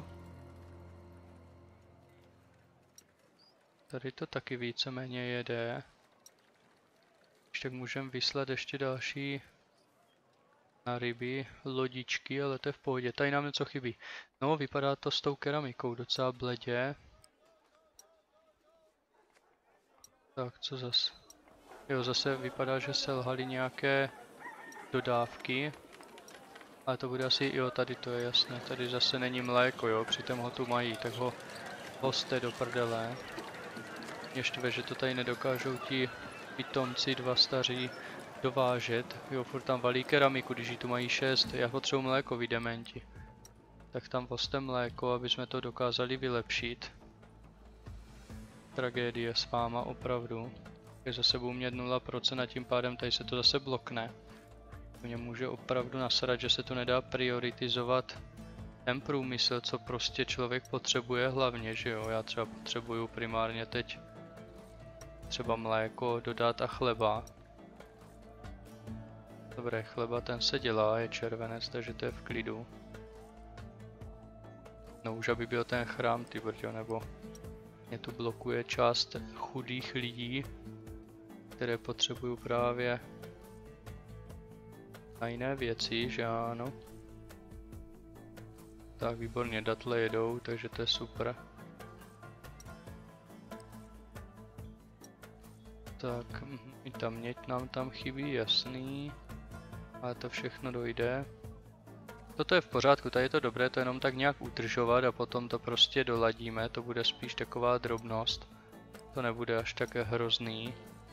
Speaker 1: Tady to taky víceméně jede. Ještě tak můžeme vyslat ještě další na ryby, lodičky, ale to je v pohodě. Tady nám něco chybí. No, vypadá to s tou keramikou docela bledě. Tak, co zas? Jo, zase vypadá, že selhaly nějaké dodávky. Ale to bude asi, jo, tady to je jasné. Tady zase není mléko, jo, přitom ho tu mají, tak ho hoste do prdele. Mě štve, že to tady nedokážou ti pitomci dva staří dovážet. Jo, furt tam valí keramiku, když jí tu mají 6. Já potřebuji mléko, vy dementi. Tak tam hoste mléko, aby jsme to dokázali vylepšit. Tragédie s váma, opravdu. Je zase budu mít 0% a tím pádem tady se to zase blokne. Mě může opravdu nasrat, že se to nedá prioritizovat ten průmysl, co prostě člověk potřebuje hlavně, že jo. Já třeba potřebuju primárně teď třeba mléko dodat a chleba. Dobré, chleba ten se dělá, je červenec, takže to je v klidu. No už aby byl ten chrám, ty brďo, nebo mě tu blokuje část chudých lidí, které potřebují právě na jiné věci, že ano. Tak výborně, datle jedou, takže to je super. Tak, i ta měď nám tam chybí, jasný. Ale to všechno dojde. Toto je v pořádku, tady je to dobré, to jenom tak nějak udržovat a potom to prostě doladíme, to bude spíš taková drobnost. To nebude až tak hrozný.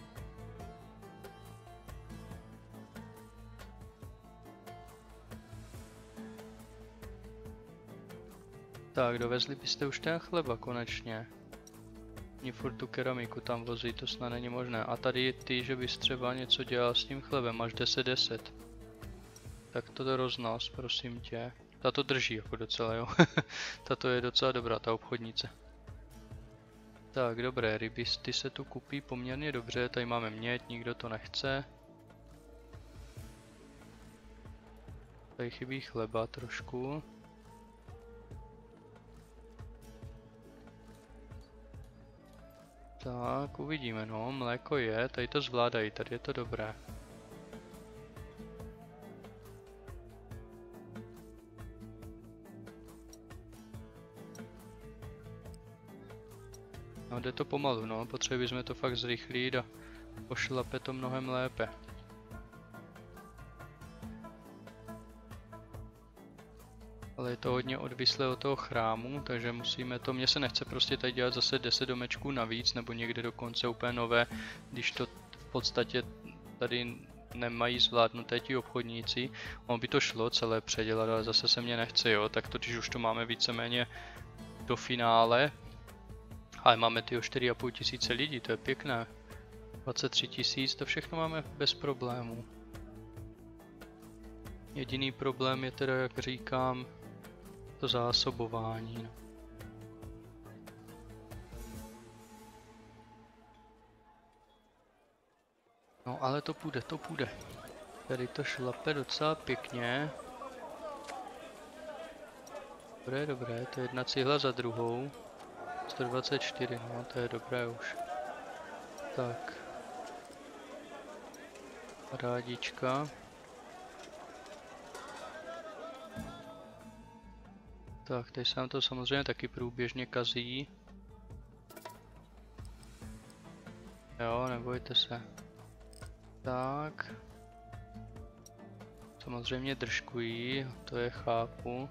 Speaker 1: Tak, dovezli byste už ten chleba konečně. Oni furt tu keramiku tam vozí, to snad není možné. A tady ty, že bys třeba něco dělal s tím chlebem, máš 10-10. Tak to roznos, prosím tě. Ta to drží jako docela, jo. Tato je docela dobrá, ta obchodnice. Tak, dobré, ryby ty se tu kupí poměrně dobře, tady máme měď, nikdo to nechce. Tady chybí chleba trošku. Tak, uvidíme, no, mléko je, tady to zvládají, tady je to dobré. No, jde to pomalu, no, potřebujeme jsme to fakt zrychlit a pošlape to mnohem lépe. Ale je to hodně odvislé od toho chrámu, takže musíme to, mně se nechce prostě tady dělat zase 10 domečků navíc, nebo někde dokonce úplně nové, když to v podstatě tady nemají zvládnuté ti obchodníci. Ono by to šlo celé předělat, ale zase se mně nechce, jo, tak to když už to máme víceméně do finále, ale máme tyho 4,5 tisíce lidí, to je pěkné. 23 tisíc, to všechno máme bez problémů. Jediný problém je teda, jak říkám, to zásobování. No ale to půjde, to půjde. Tady to šlape docela pěkně. Dobré, dobré, to je jedna cihla za druhou. 124, no to je dobré už. Tak. Parádička. Tak, teď se nám to samozřejmě taky průběžně kazí. Jo, nebojte se. Tak. Samozřejmě držkují, to je chápu.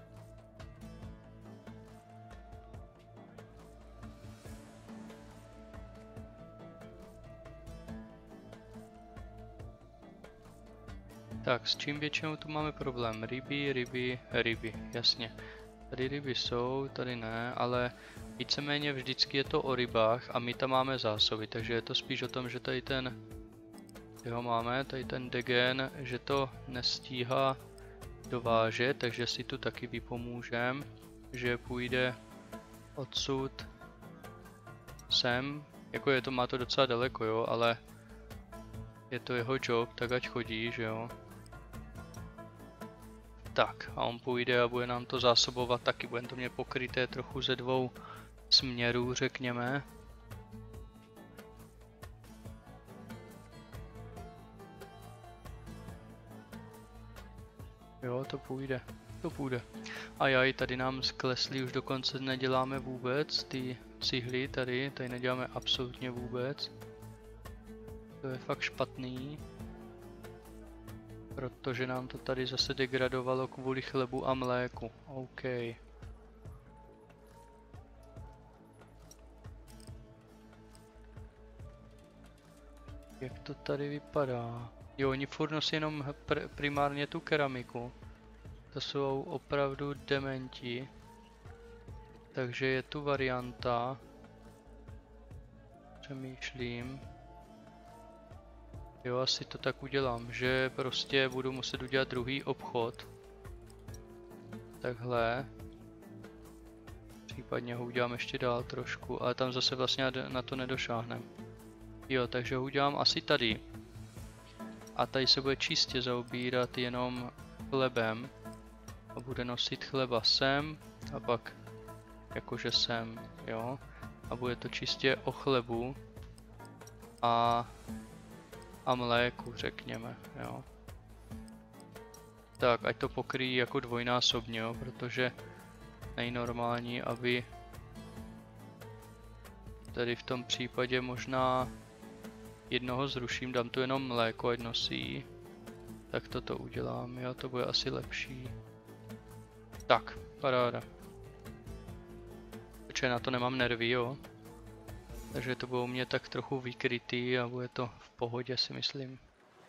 Speaker 1: Tak, s čím většinou tu máme problém? Ryby, ryby, ryby, jasně. Tady ryby jsou, tady ne, ale víceméně vždycky je to o rybách a my tam máme zásoby, takže je to spíš o tom, že tady ten, jeho máme, tady ten degen, že to nestíhá dovážet, takže si tu taky vypomůžem, že půjde odsud sem, jako je to, má to docela daleko, jo, ale je to jeho job, tak ať chodí, že jo. Tak a on půjde a bude nám to zásobovat taky, bude to mě pokryté trochu ze dvou směrů, řekněme. Jo, to půjde, to půjde. A jaj, tady nám sklesly, už dokonce neděláme vůbec ty cihly, tady neděláme absolutně vůbec. To je fakt špatný. Protože nám to tady zase degradovalo kvůli chlebu a mléku. OK. Jak to tady vypadá? Jo, oni furt nosí jenom primárně tu keramiku. To jsou opravdu dementi. Takže je tu varianta. Přemýšlím. Jo, asi to tak udělám, že prostě budu muset udělat druhý obchod. Takhle. Případně ho udělám ještě dál trošku, ale tam zase vlastně na to nedošáhnem. Jo, takže ho udělám asi tady. A tady se bude čistě zaobírat jenom chlebem. A bude nosit chleba sem a pak jakože sem, jo. A bude to čistě o chlebu a mléku, řekněme, jo. Tak, ať to pokryjí jako dvojnásobně, jo, protože nejnormální, aby tady v tom případě možná jednoho zruším, dám tu jenom mléko, ať nosí. Tak toto udělám, jo, to bude asi lepší. Tak, paráda. Protože na to nemám nervy, jo. Takže to bude u mě tak trochu vykrytý a bude to v pohodě, si myslím.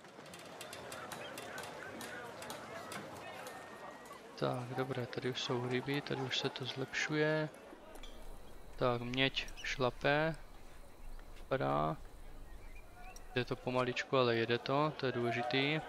Speaker 1: Tak, dobré, tady už jsou ryby, tady už se to zlepšuje. Tak, měď šlape. Vypadá. Je to pomaličku, ale jede to, to je důležitý.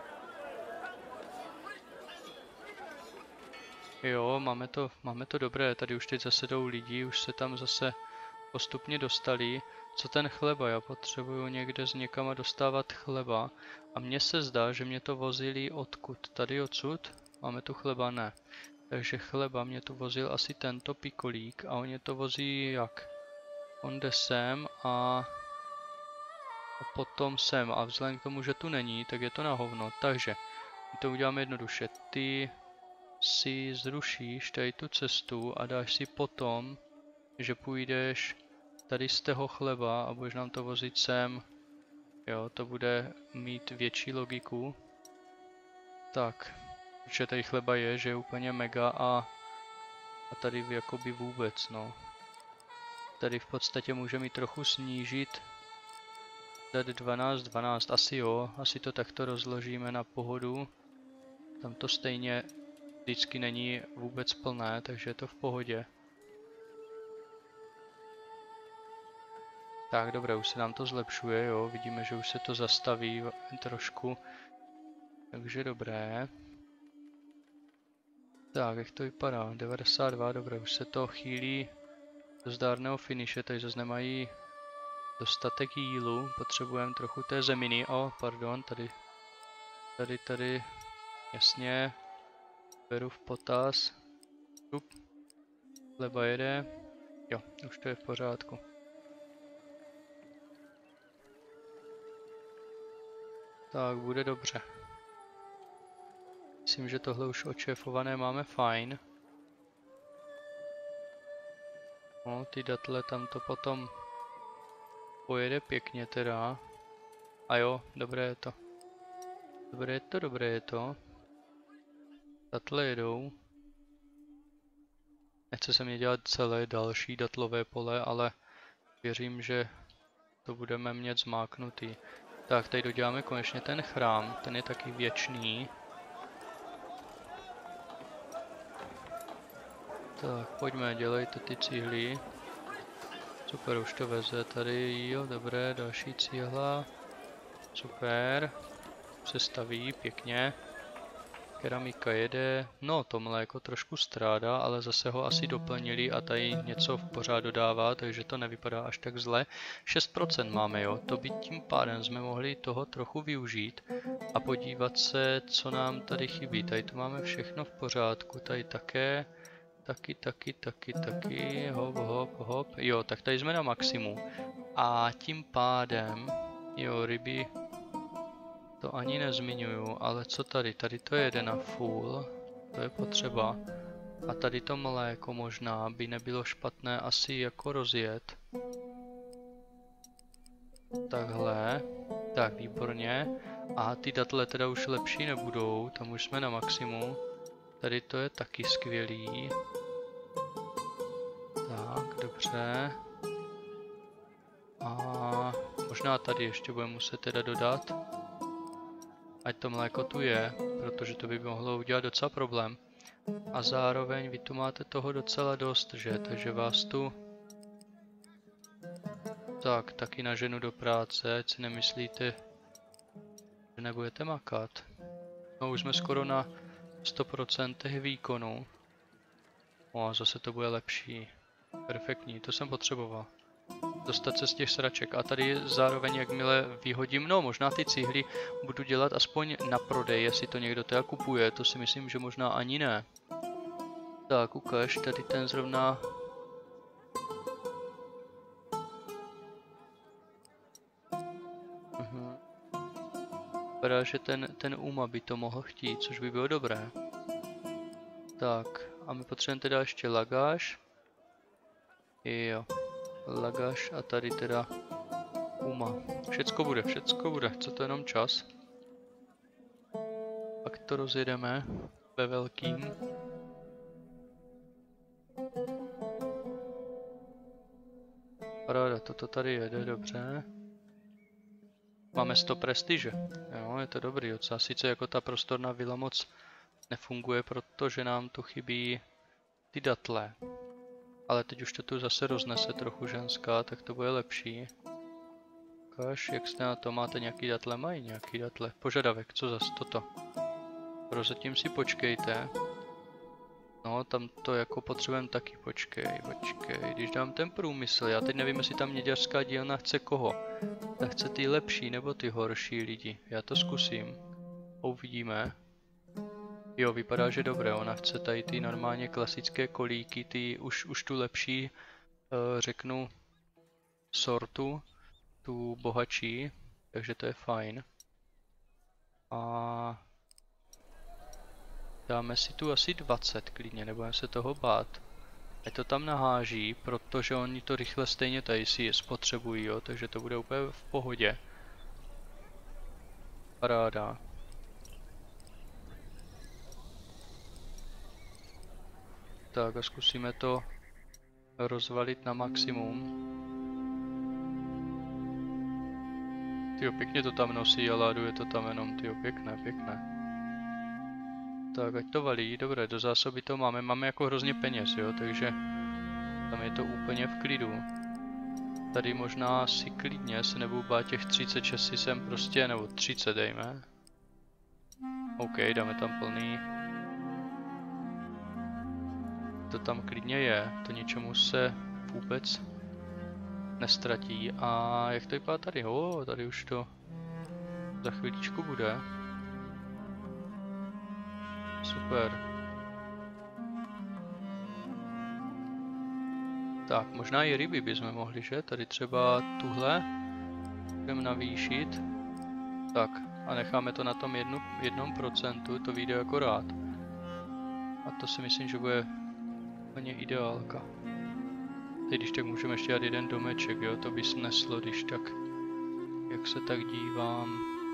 Speaker 1: Jo, máme to dobré, tady už teď zase jdou lidi, už se tam zase postupně dostali. Co ten chleba? Já potřebuju někde z někama dostávat chleba. A mně se zdá, že mě to vozili odkud? Tady odsud? Máme tu chleba? Ne. Takže chleba mě tu vozil asi tento pikolík a on je to vozí jak? On jde sem a potom sem a vzhledem k tomu, že tu není, tak je to na hovno. Takže my to uděláme jednoduše. Ty si zrušíš tady tu cestu a dáš si potom, že půjdeš tady z toho chleba a budeš nám to vozit sem. Jo, to bude mít větší logiku. Tak, protože tady chleba je, že je úplně mega a tady jakoby vůbec, no. Tady v podstatě můžeme i trochu snížit. Tady 12, asi jo, asi to takto rozložíme na pohodu. Tam to stejně vždycky není vůbec plné, takže je to v pohodě. Tak dobré, už se nám to zlepšuje, jo, vidíme, že už se to zastaví trošku. Takže dobré. Tak, jak to vypadá? 92, dobré, už se to chýlí do zdárného finiše, tady zase nemají dostatek jílu, potřebujeme trochu té zeminy, pardon, tady, jasně, beru v potaz. Leva jede. Jo, už to je v pořádku. Tak, bude dobře. Myslím, že tohle už odšéfované máme fajn. No, ty datle tam to potom pojede pěkně teda. A jo, dobré je to. Dobré je to, dobré je to. Datle jedou. Nechce se mě dělat celé další datlové pole, ale věřím, že to budeme mít zmáknutý. Tak, tady doděláme konečně ten chrám, ten je taky věčný. Tak, pojďme, dělejte ty cihly. Super, už to veze tady, jo, dobré, další cihla. Super, se staví pěkně. Keramika jede, no to mléko trošku strádá, ale zase ho asi doplnili a tady něco pořád dodává, takže to nevypadá až tak zle. 6% máme, jo, to by tím pádem jsme mohli toho trochu využít a podívat se, co nám tady chybí. Tady to máme všechno v pořádku, tady také, taky, hop, jo, tak tady jsme na maximu a tím pádem, jo, ryby, to ani nezmiňuju, ale co tady? Tady to jede na full, to je potřeba. A tady to mléko možná by nebylo špatné asi jako rozjet. Takhle, tak výborně. A ty datle teda už lepší nebudou, tam už jsme na maximu. Tady to je taky skvělý. Tak, dobře. A možná tady ještě budeme muset teda dodat. Ať to mléko tu je, protože to by mohlo udělat docela problém. A zároveň vy tu máte toho docela dost, že? Takže vás tu... Tak, taky naženu do práce, ať si nemyslíte, že nebudete makat. No už jsme skoro na 100% výkonu. O, zase to bude lepší. Perfektní, to jsem potřeboval. Dostat se z těch sraček. A tady zároveň, jakmile vyhodím, no možná ty cihly budu dělat aspoň na prodej, jestli to někdo teda kupuje, to si myslím, že možná ani ne. Tak, ukaž, tady ten zrovna... Vypadá, že ten Uma by to mohl chtít, což by bylo dobré. Tak, a my potřebujeme teda ještě lagáž. Jo. Lagaš a tady teda Uma. Všecko bude, co to jenom čas. Pak to rozjedeme ve velkým. Paráda, toto tady jede, dobře. Máme 100 prestiže. Jo, je to dobrý docela. Sice jako ta prostorná vila moc nefunguje, protože nám tu chybí ty datle. Ale teď už to tu zase roznese trochu ženská, tak to bude lepší. Ukaž, jak jste na to, máte nějaký datle? Mají nějaký datle. Požadavek, co zas toto? Prozatím si počkejte. No, tam to jako potřebujeme taky, počkej. Když dám ten průmysl, já teď nevím, jestli tam měďařská dílna chce koho. Ta chce ty lepší nebo ty horší lidi. Já to zkusím. Uvidíme. Jo, vypadá, že dobré, ona chce tady ty normálně klasické kolíky, ty už tu lepší, řeknu, sortu, tu bohatší, takže to je fajn. A dáme si tu asi 20 klidně, nebudeme se toho bát. Ať to tam naháží, protože oni to rychle stejně tady si spotřebují, jo, takže to bude úplně v pohodě. Paráda. Tak a zkusíme to rozvalit na maximum. Tyjo, pěkně to tam nosí a láduje to tam jenom, tyjo, pěkné. Tak, ať to valí, dobré, do zásoby to máme jako hrozně peněz, jo, takže tam je to úplně v klidu. Tady možná si klidně se nebudu bát těch 36 sem prostě, nebo 30 dejme. OK, dáme tam plný. To tam klidně je, to ničemu se vůbec nestratí. A jak to vypadá tady? Tady už to za chvíličku bude. Super. Tak, možná i ryby bychom mohli, že? Tady třeba tuhle budeme navýšit. Tak, a necháme to na tom 1%, to vyjde akorát. A to si myslím, že bude úplně ideálka. Teď když tak můžeme ještě dát jeden domeček, jo, to by sneslo, když tak, jak se tak dívám.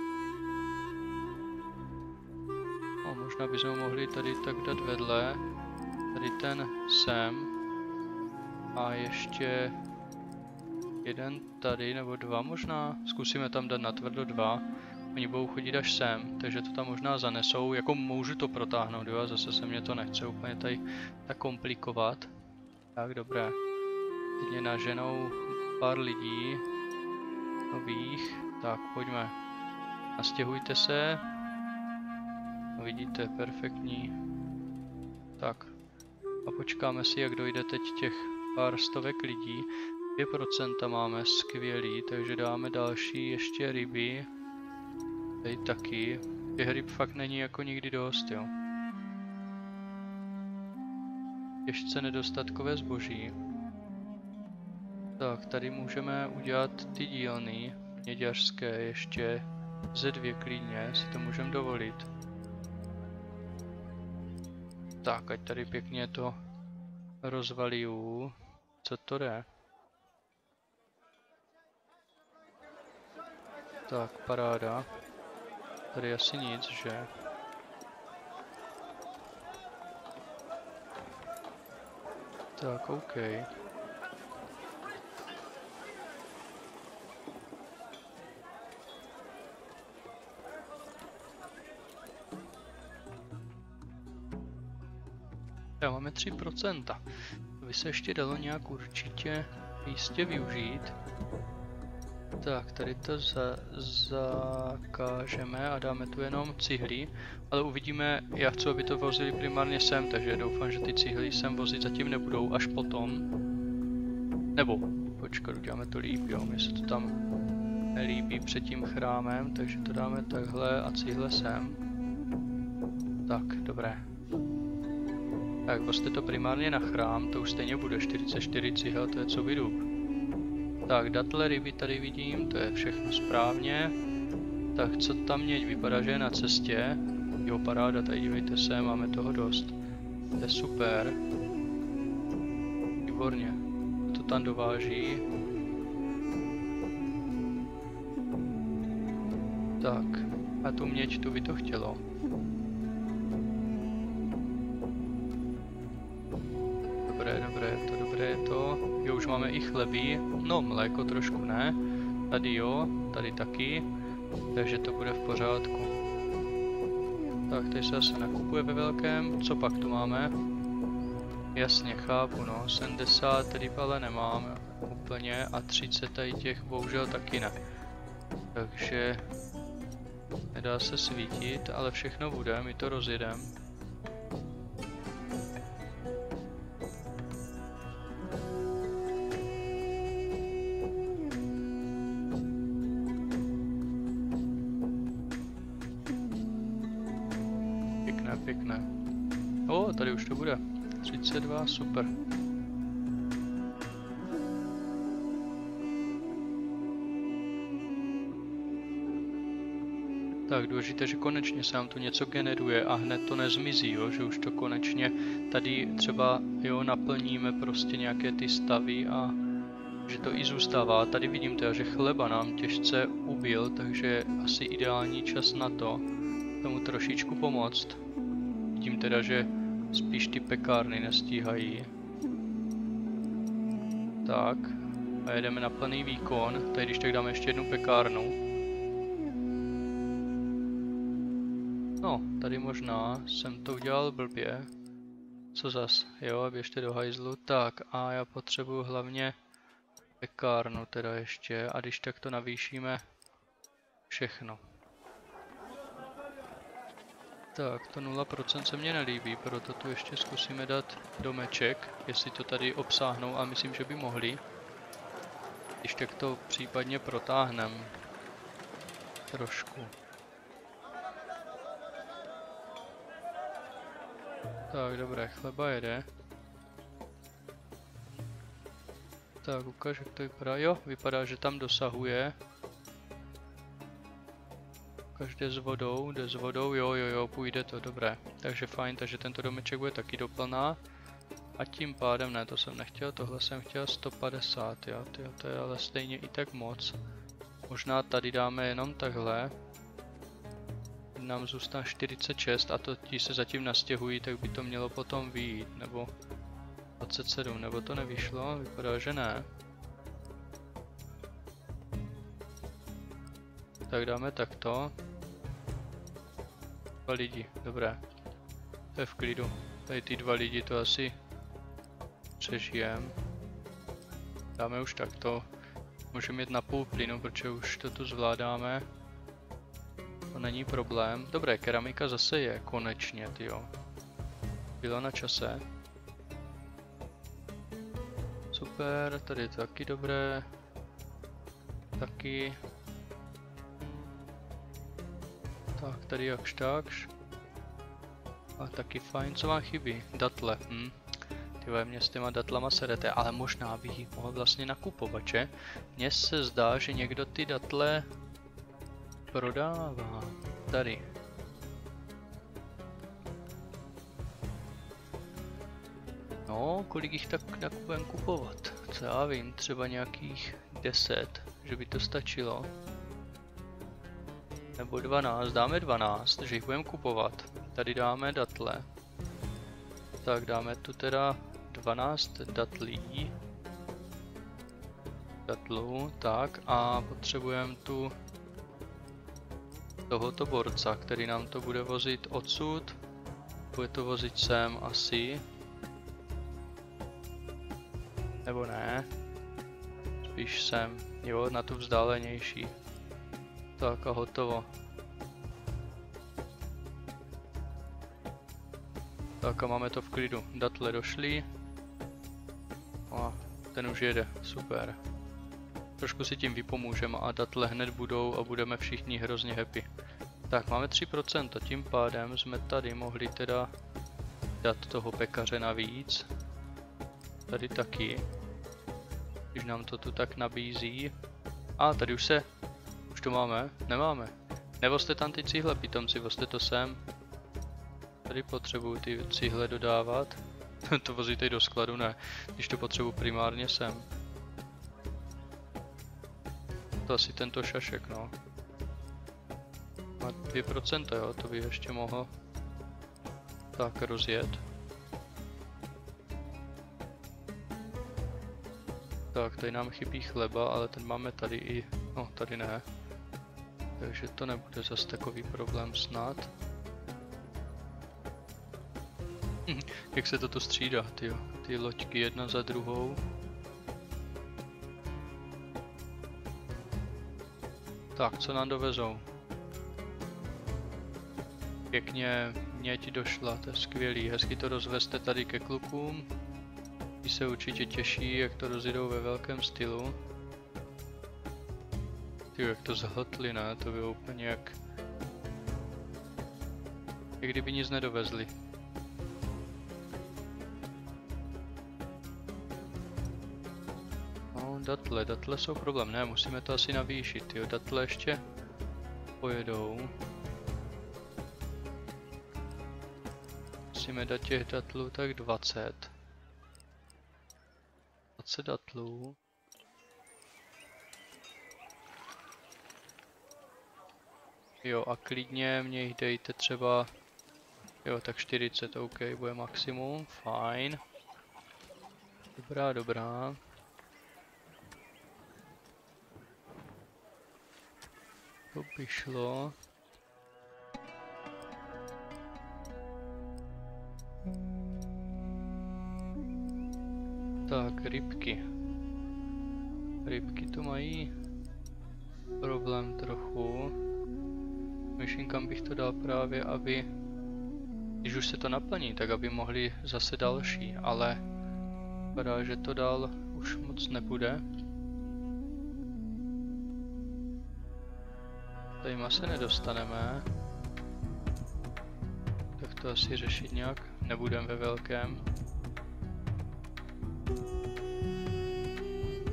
Speaker 1: A možná bychom mohli tady tak dát vedle, tady ten sem. A ještě jeden tady, nebo dva možná, zkusíme tam dát natvrdo 2. Oni budou chodit až sem, takže to tam možná zanesou, jako můžu to protáhnout, jo, a zase se mě to nechce úplně tady tak komplikovat. Tak, dobré. Teď mě naženou pár lidí nových, tak pojďme. Nastěhujte se. No, vidíte, perfektní. Tak. A počkáme si, jak dojde teď těch pár stovek lidí. 2% máme, skvělý, takže dáme další ještě ryby. Tady taky. Těch ryb fakt není jako nikdy dost, jo. Těžce nedostatkové zboží. Tak, tady můžeme udělat ty dílny měďařské ještě ze 2 klidně, si to můžeme dovolit. Tak, ať tady pěkně to rozvaliju. Co to jde? Tak, paráda. Tady asi nic, že? Tak, OK. Já máme 3%. To by se ještě dalo nějak určitě jistě využít. Tak, tady to zakážeme a dáme tu jenom cihly, ale uvidíme, já chci, aby to vozili primárně sem, takže doufám, že ty cihly sem vozit zatím nebudou, až potom. Nebo, počkat, uděláme to líp, jo, mně se to tam nelíbí před tím chrámem, takže to dáme takhle a cihle sem. Tak, dobré. Tak, vozte to primárně na chrám, to už stejně bude 44 cihel, to je co vydub. Tak, datle, ryby tady vidím, to je všechno správně. Tak, co tam měď? Vypadá, že je na cestě. Jo, paráda, tady dívejte se, máme toho dost. To je super. Výborně. To tam dováží. Tak, a tu měď, tu by to chtělo. Dobré je to. Jo, už máme i chleby. No, mléko trošku ne. Tady jo, tady taky. Takže to bude v pořádku. Tak, tady se zase nakupuje ve velkém. Co pak tu máme? Jasně, chápu, no. 70 ryb ale nemáme úplně a 30 tady těch bohužel taky ne. Takže nedá se svítit, ale všechno bude, my to rozjedeme. Pěkné. O, tady už to bude. 32, super. Tak, důležité, že konečně se nám tu něco generuje a hned to nezmizí, jo, že už to konečně tady třeba, jo, naplníme prostě nějaké ty stavy a že to i zůstává. Tady vidím teda, že chleba nám těžce ubil, takže je asi ideální čas na to, tomu trošičku pomoct. Vidím teda, že spíš ty pekárny nestíhají. Tak, a jedeme na plný výkon. Tady když tak dáme ještě jednu pekárnu. No, tady možná jsem to udělal blbě. Co zas? Jo, běžte do hajzlu. Tak, a já potřebuju hlavně pekárnu teda ještě. A když tak to navýšíme všechno. Tak, to 0% se mně nelíbí, proto tu ještě zkusíme dát domeček, jestli to tady obsáhnou a myslím, že by mohli. Když tak to případně protáhneme. Trošku. Tak, dobré, chleba jede. Tak, ukáž, jak to vypadá. Jo, vypadá, že tam dosahuje. Ukáž, jde s vodou, jo, půjde to, dobré. Takže fajn, takže tento domeček bude taky doplná. A tím pádem, ne, to jsem nechtěl, tohle jsem chtěl 150, jo, tyjo, to je ale stejně i tak moc. Možná tady dáme jenom takhle. Nám zůstane 46 a to ti se zatím nastěhují, tak by to mělo potom vyjít, nebo 27, nebo to nevyšlo, vypadá, že ne. Tak dáme takto. 2 lidi, dobré. To je v klidu. Tady ty 2 lidi to asi přežijem. Dáme už takto. Můžeme jít na půl plynu, protože už to tu zvládáme. To není problém. Dobré, keramika zase je, konečně, tyjo. Bylo na čase. Super, tady je to taky dobré. Taky. Tak, tady jakž takž. A taky fajn, co vám chybí? Datle, Tyhle, mě s těma datlama serete, ale možná bych jich mohl vlastně nakupovat, že? Mně se zdá, že někdo ty datle prodává. Tady. No, kolik jich tak budem kupovat? Co já vím, třeba nějakých 10, že by to stačilo. Nebo 12, dáme 12, že jich budeme kupovat. Tady dáme datle. Tak dáme tu teda 12 datlí. Datlů, tak a potřebujeme tu tohoto borca, který nám to bude vozit odsud. Bude to vozit sem asi. Nebo ne. Spíš sem, jo, na tu vzdálenější. Tak a hotovo. Tak a máme to v klidu. Datle došly. A ten už jede, super. Trošku si tím vypomůžeme a datle hned budou a budeme všichni hrozně happy. Tak, máme 3%, tím pádem jsme tady mohli teda dát toho pekaře navíc. Tady taky. Když nám to tu tak nabízí. A tady už to máme? Nemáme. Nevozte tam ty cihle, pitomci, vozte to sem. Tady potřebuju ty cihle dodávat. To vozíte do skladu, ne. Když to potřebuji primárně sem. To asi tento šašek, no. Má 2%, jo, to by ještě mohlo. Tak, rozjet. Tak, tady nám chybí chleba, ale ten máme tady i... No, tady ne. Takže to nebude zas takový problém snad. Jak se to tu střídá, tyjo. Ty loďky jedna za druhou. Tak, co nám dovezou? Pěkně měď došla, to je skvělý. Hezky to rozvezte tady ke klukům. Ti se určitě těší, jak to rozjedou ve velkém stylu. Tyjo, jak to zhltli, ne? To bylo úplně jak kdyby nic nedovezli. No, datle jsou problém, ne? Musíme to asi navýšit, jo. Datle ještě pojedou. Musíme dát těch datlů tak 20. 20 datlů. Jo, a klidně mě jich dejte třeba... Jo, tak 40, OK, bude maximum, fajn. Dobrá. To by šlo. Tak, rybky. Rybky tu mají problém trochu. Myšinkám bych to dal právě, aby, když už se to naplní, tak aby mohli zase další, ale vypadá, že to dál už moc nebude. Tady se nedostaneme. Tak to asi řešit nějak nebudem ve velkém.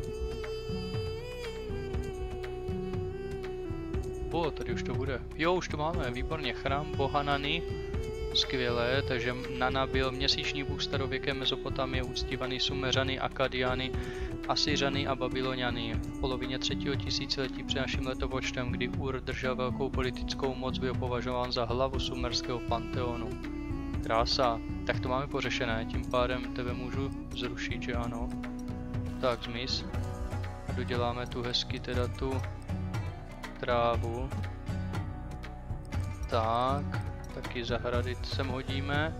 Speaker 1: Tady už to bude. Jo, už to máme, výborně. Chrám boha Nany. Skvělé, takže Nana byl měsíční bůh starověké Mezopotámie, uctívaný Sumeřany, Akadiány, Asyřany a Babyloniany. V polovině 3. tisíciletí před naším letopočtem, kdy Ur držel velkou politickou moc, byl považován za hlavu sumerského panteonu. Krása. Tak to máme pořešené, tím pádem tebe můžu zrušit, že ano? Tak, zmiz. A doděláme tu hezky teda tu trávu. Tak, taky zahrady sem hodíme.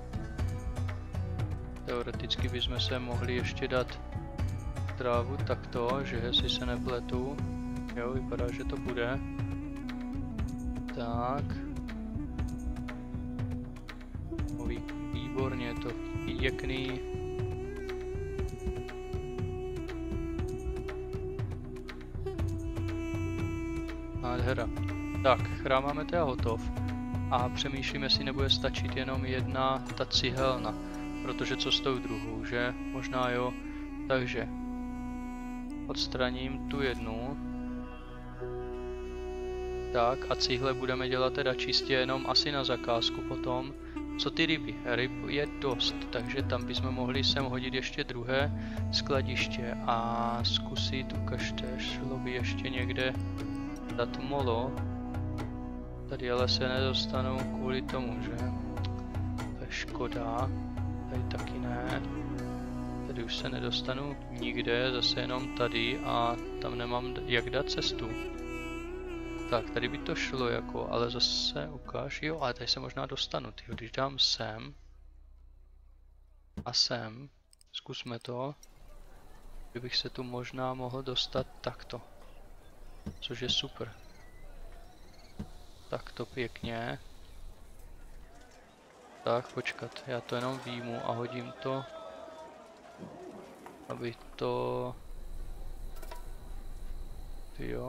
Speaker 1: Teoreticky bychom se mohli ještě dát trávu takto, že jestli se nepletu. Jo, vypadá, že to bude. Tak. Výborně, to pěkný. Nádhera. Tak, chrám máme teda hotov. A přemýšlím, jestli nebude stačit jenom jedna ta cihelna. Protože co s tou druhou, že? Možná jo. Takže odstraním tu jednu. Tak a cihle budeme dělat teda čistě jenom asi na zakázku potom. Co ty ryby? Ryb je dost, takže tam bychom mohli sem hodit ještě druhé skladiště a zkusit, ukažte, šlo by ještě někde dát molo. Tady ale se nedostanu kvůli tomu, že? To je škoda. Tady taky ne. Tady už se nedostanu nikde, zase jenom tady a tam nemám jak dát cestu. Tak, tady by to šlo jako, ale zase ukáž, jo, ale tady se možná dostanu, tyjo, když dám sem a sem, zkusme to, kdybych se tu možná mohl dostat takto, což je super. Takto pěkně. Tak, počkat, já to jenom výjmu a hodím to, aby to, jo.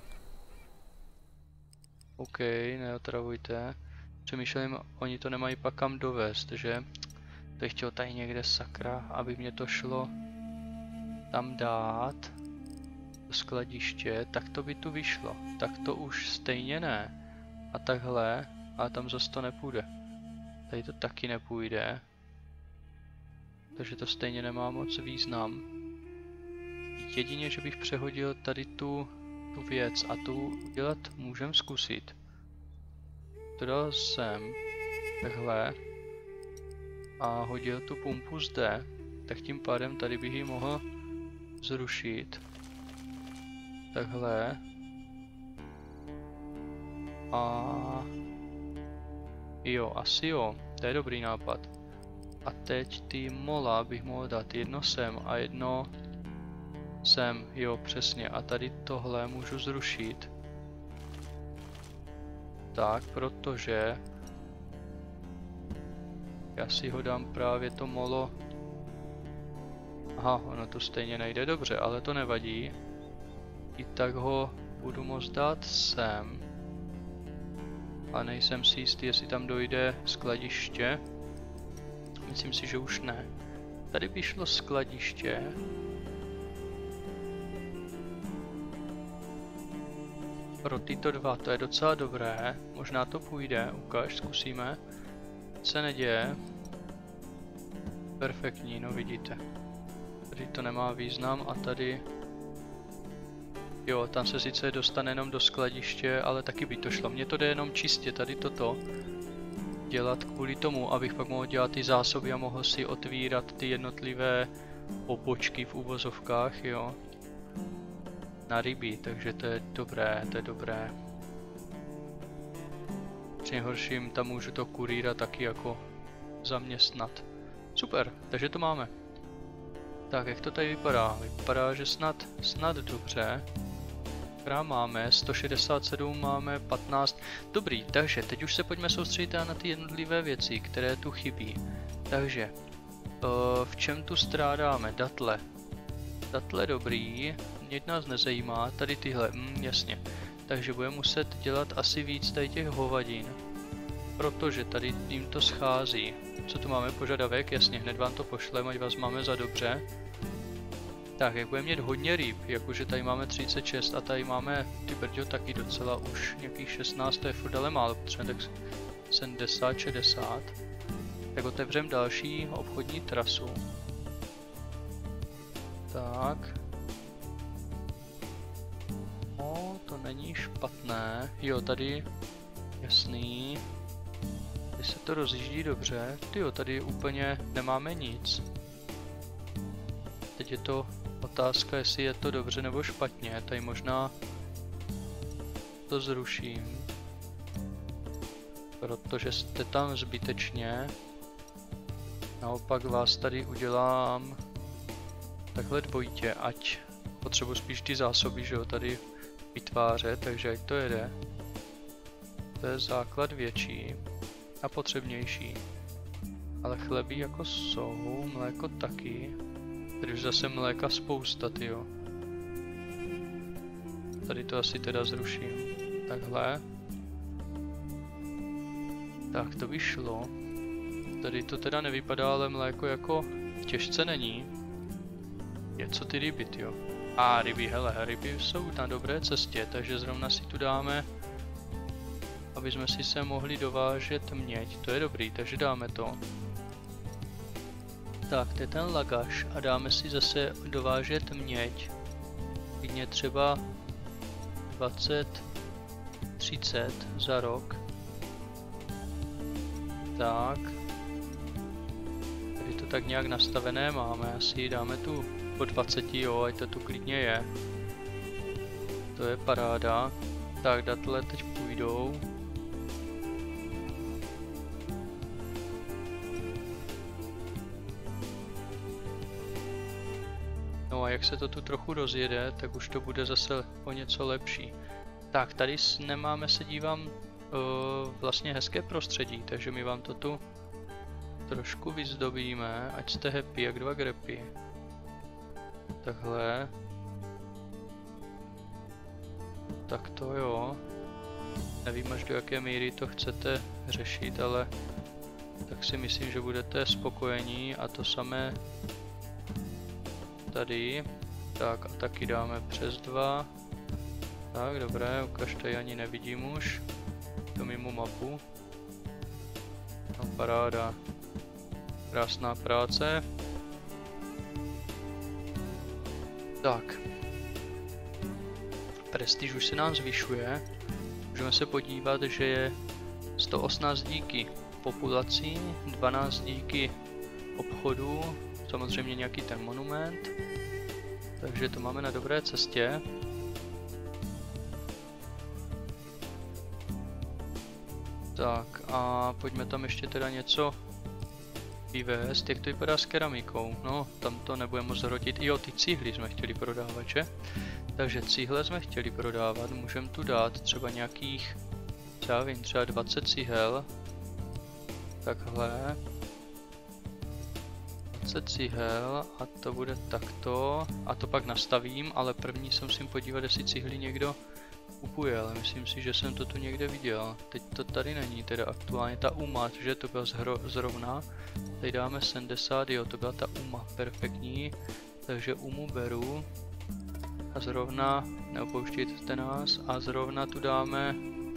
Speaker 1: OK, neotravujte. Přemýšlím, oni to nemají pak kam dovést, že? To chtěl tady někde sakra, aby mě to šlo tam dát do skladiště, tak to by tu vyšlo. Tak to už stejně ne. A takhle, ale tam zase to nepůjde. Tady to taky nepůjde. Takže to stejně nemá moc význam. Jedině, že bych přehodil tady tu věc a tu udělat můžem zkusit. To dal sem, takhle, a hodil tu pumpu zde, tak tím pádem tady bych ji mohl zrušit. Takhle. A jo, asi jo, to je dobrý nápad. A teď ty mola bych mohl dát jedno sem a jedno sem, jo, přesně, a tady tohle můžu zrušit. Tak, protože já si ho dám právě to molo. Aha, ono to stejně nejde dobře, ale to nevadí. I tak ho budu moct dát sem. A nejsem si jistý, jestli tam dojde skladiště. Myslím si, že už ne. Tady by šlo skladiště. Pro tyto dva to je docela dobré, možná to půjde, ukáž, zkusíme. Se neděje. Perfektní, no vidíte. Tady to nemá význam a tady... Jo, tam se sice dostane jenom do skladiště, ale taky by to šlo. Mně to jde jenom čistě tady toto dělat kvůli tomu, abych pak mohl dělat ty zásoby a mohl si otvírat ty jednotlivé pobočky v uvozovkách, jo. Na ryby, takže to je dobré, to je dobré. Při nejhorším tam můžu to kurýra taky jako zaměstnat. Super, takže to máme. Tak, jak to tady vypadá? Vypadá, že snad dobře. Která máme, 167 máme, 15. Dobrý, takže teď už se pojďme soustředit na ty jednotlivé věci, které tu chybí. Takže, v čem tu strádáme? Datle. Datle dobrý, mě nás nezajímá, tady tyhle, jasně. Takže budeme muset dělat asi víc tady těch hovadin, protože tady jim to schází. Co tu máme, požadavek? Jasně, hned vám to pošleme, ať vás máme za dobře. Tak, jak budeme mít hodně ryb, jakože tady máme 36 a tady máme, ty brďo, taky docela už nějakých 16, to je furt ale málo, potřebujeme tak 70, 60. Tak otevřeme další obchodní trasu. Tak. No, to není špatné. Jo, tady, jasný. Tady se to rozjíždí dobře. Tyjo, tady úplně nemáme nic. Teď je to otázka, jestli je to dobře nebo špatně. Tady možná to zruším. Protože jste tam zbytečně. Naopak vás tady udělám takhle dvojitě, ať potřebuji spíš ty zásoby, že jo, tady vytvářet, takže ať to jede. To je základ větší a potřebnější. Ale chleby jako jsou, mléko taky. Tady už zase mléka spousta, tyjo. Tady to asi teda zruším. Takhle. Tak to by šlo. Tady to teda nevypadá, ale mléko jako těžce není. Je co ty ryby, jo? A ryby, hele, ryby jsou na dobré cestě, takže zrovna si tu dáme, aby jsme si se mohli dovážet měď. To je dobrý, takže dáme to. Tak, to je ten lagaš a dáme si zase dovážet měď. Klidně třeba 20, 30 za rok. Tak. Tady to tak nějak nastavené máme, asi dáme tu po 20, jo, ať to tu klidně je. To je paráda. Tak, datle teď půjdou. No a jak se to tu trochu rozjede, tak už to bude zase o něco lepší. Tak, tady nemáme, se dívám, vlastně hezké prostředí, takže my vám to tu trošku vyzdobíme, ať jste happy jak dva grepy. Takhle. Tak to jo. Nevím, až do jaké míry to chcete řešit, ale tak si myslím, že budete spokojení a to samé tady. Tak a taky dáme přes 2. Tak, dobré, ukaž, tady ani nevidím už. To mimo mapu. No, paráda. Krásná práce. Tak. Prestiž už se nám zvyšuje. Můžeme se podívat, že je 118 díky populaci, 12 díky obchodu, samozřejmě nějaký ten monument. Takže to máme na dobré cestě. Tak a pojďme tam ještě teda něco vyvést. Jak to vypadá s keramikou? No, tam to nebudeme moc hrotit. Jo, ty cihly jsme chtěli prodávat, že? Takže cihle jsme chtěli prodávat. Můžeme tu dát třeba nějakých, já vím, třeba 20 cihel. Takhle. 20 cihel a to bude takto. A to pak nastavím, ale první se musím podívat, jestli cihly někdo kupuje, ale myslím si, že jsem to tu někde viděl. Teď to tady není, teda aktuálně ta UMA, že to byla zrovna. Tady dáme 70, jo, to byla ta UMA, perfektní. Takže UMu beru. A zrovna, neopouštějte nás, a zrovna tu dáme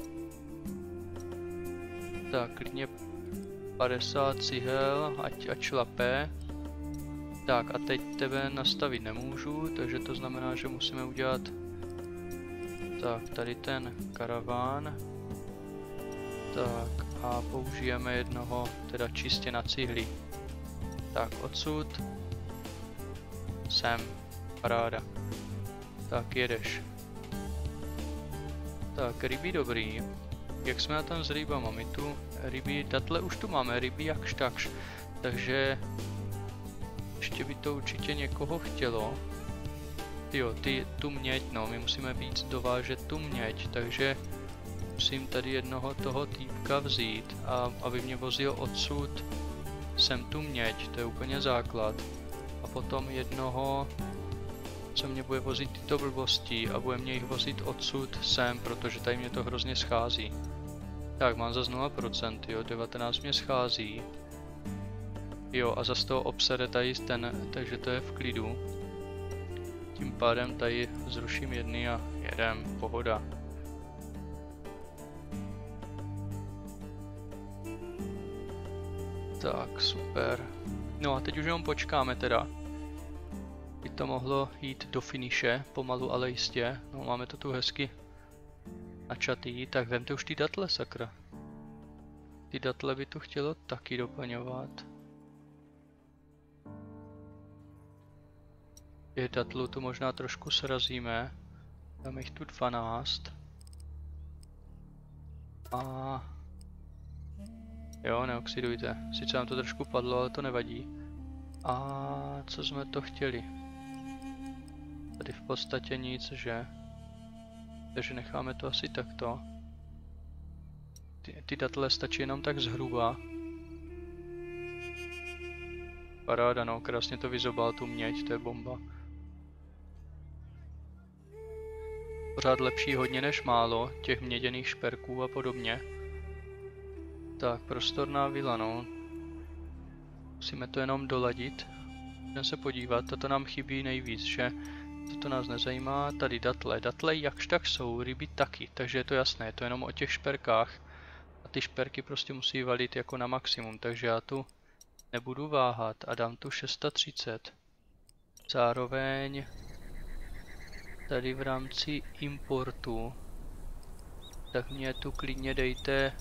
Speaker 1: tak klidně 50 cihel, ať šlape. Tak a teď tebe nastavit nemůžu, takže to znamená, že musíme udělat tak tady ten karaván. Tak a použijeme jednoho teda čistě na cihly. Tak odsud sem, paráda. Tak jedeš. Tak ryby dobrý. Jak jsme na tom s rybama? My tu ryby, datle už tu máme, ryby jakž takž. Takže ještě by to určitě někoho chtělo. Jo, tu měď, no, my musíme víc dovážet tu měď, takže musím tady jednoho toho týpka vzít, a aby mě vozil odsud sem tu měď, to je úplně základ. A potom jednoho, co mě bude vozit tyto blbosti a bude mě jich vozit odsud sem, protože tady mě to hrozně schází. Tak, mám za 0%, jo, 19 mě schází. Jo, a za z toho obsede tady ten, takže to je v klidu. tím pádem tady zruším jedny a jedem, pohoda. Tak, super. No a teď už jenom počkáme teda. By to mohlo jít do finiše, pomalu ale jistě. No máme to tu hezky načatý, tak vemte už ty datle, sakra. Ty datle by to chtělo taky doplňovat. Těch datlů tu možná trošku srazíme. Dáme jich tu 12. A... jo, neoxidujte. Sice nám to trošku padlo, ale to nevadí. A co jsme to chtěli? Tady v podstatě nic, že? Takže necháme to asi takto. Ty datle stačí jenom tak zhruba. Paráda, no, krásně to vyzobal tu měď, to je bomba. Pořád lepší hodně než málo těch měděných šperků a podobně. Tak, prostorná vila, no. Musíme to jenom doladit. Jdeme se podívat, toto nám chybí nejvíc, že? Toto nás nezajímá. Tady datle. Datle jakž tak jsou, ryby taky, takže je to jasné, je to jenom o těch šperkách. A ty šperky prostě musí valit jako na maximum, takže já tu nebudu váhat a dám tu 630. Zároveň tady v rámci importu, tak mě tu klidně dejte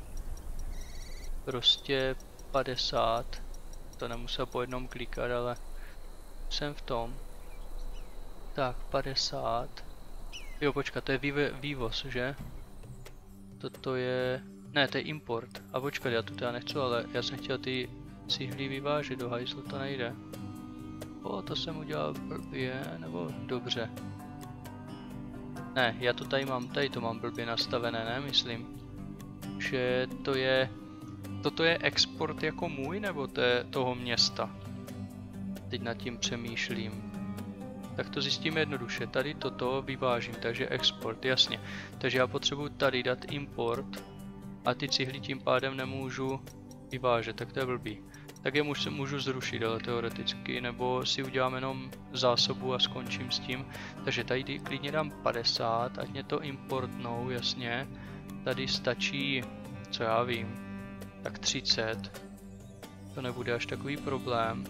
Speaker 1: prostě 50. To nemusel po jednom klikat, ale jsem v tom. Tak, 50. Jo, počkat, to je vývoz, že? Toto je... ne, to je import. A počkat, já tu teda nechci, ale já jsem chtěl ty cihlí vyvážet do hajzlu, to nejde. O, to jsem udělal blbě, nebo dobře. Ne, já to tady mám, tady to mám blbě nastavené, ne, myslím. Že to je... toto je export jako můj, nebo to je toho města? Teď nad tím přemýšlím. Tak to zjistíme jednoduše. Tady toto vyvážím, takže export, jasně. Takže já potřebuji tady dát import a ty cihly tím pádem nemůžu vyvážet, tak to je blbý. Tak je můžu zrušit, ale teoreticky, nebo si udělám jenom zásobu a skončím s tím. Takže tady klidně dám 50, ať mě to importnou, jasně. Tady stačí, co já vím, tak 30. To nebude až takový problém.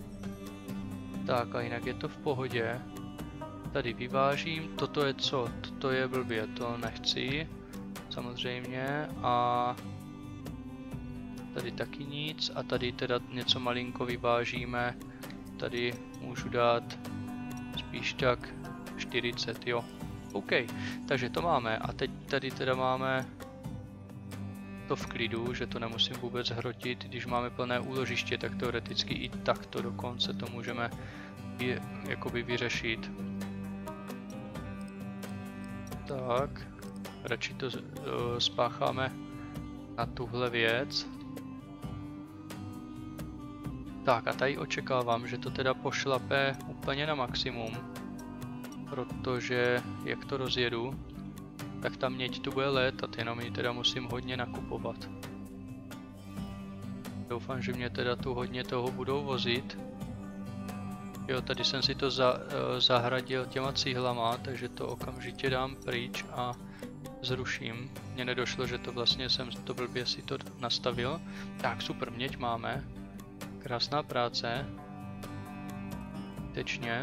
Speaker 1: Tak a jinak je to v pohodě. Tady vyvážím, toto je co? Toto je blbě, to nechci. Samozřejmě a tady taky nic a tady teda něco malinko vyvážíme. Tady můžu dát spíš tak 40, jo. OK, takže to máme a teď tady teda máme to v klidu, že to nemusím vůbec hrotit. Když máme plné úložiště, tak teoreticky i takto dokonce to můžeme jakoby vyřešit. Tak, radši to spácháme na tuhle věc. Tak a tady očekávám, že to teda pošlape úplně na maximum, protože jak to rozjedu, tak ta měď tu bude létat, jenom ji teda musím hodně nakupovat. Doufám, že mě teda tu hodně toho budou vozit. Jo, tady jsem si to zahradil těma cihlama, takže to okamžitě dám pryč a zruším. Mně nedošlo, že to vlastně jsem to blbě si to nastavil. Tak, super, měď máme. Krásná práce. Tečně.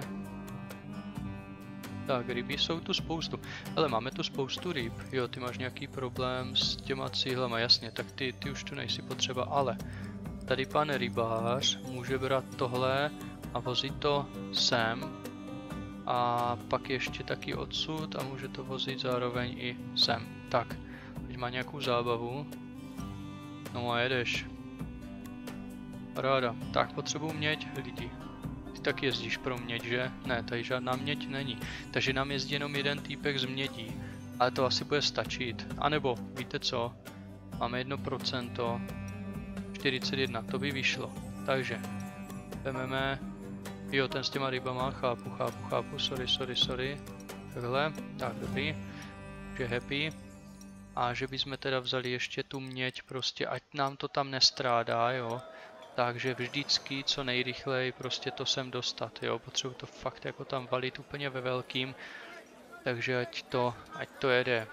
Speaker 1: Tak, ryby jsou tu spoustu. Ale máme tu spoustu ryb. Jo, ty máš nějaký problém s těma cihlama, jasně, tak ty už tu nejsi potřeba, ale tady pan rybář může brát tohle a vozit to sem. A pak ještě taky odsud a může to vozit zároveň i sem. Tak, teď má nějakou zábavu. No a jedeš. Paráda. Tak, potřebuji měď lidi. Ty tak jezdíš pro měď, že? Ne, tady žádná měď není. Takže nám jezdí jenom jeden týpek z mědí. Ale to asi bude stačit. A nebo, víte co? Máme 1%. 41, to by vyšlo. Takže, vememe... Jo, ten s těma rybama, chápu, sorry. Takhle, tak dobrý. Že happy. A že bychom teda vzali ještě tu měď prostě, ať nám to tam nestrádá, jo. Takže vždycky co nejrychleji prostě to sem dostat, jo, potřebuji to fakt jako tam valit úplně ve velkým, takže ať to jede.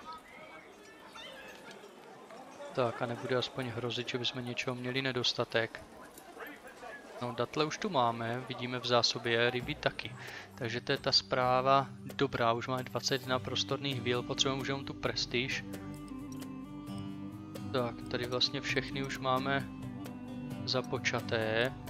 Speaker 1: Tak a nebude aspoň hrozit, že bychom něčeho měli nedostatek. No, datle už tu máme, vidíme v zásobě, ryby taky. Takže to je ta zpráva dobrá, už máme 21 prostorných víl, potřebujeme už jenom tu prestiž. Tak, tady vlastně všechny už máme započaté.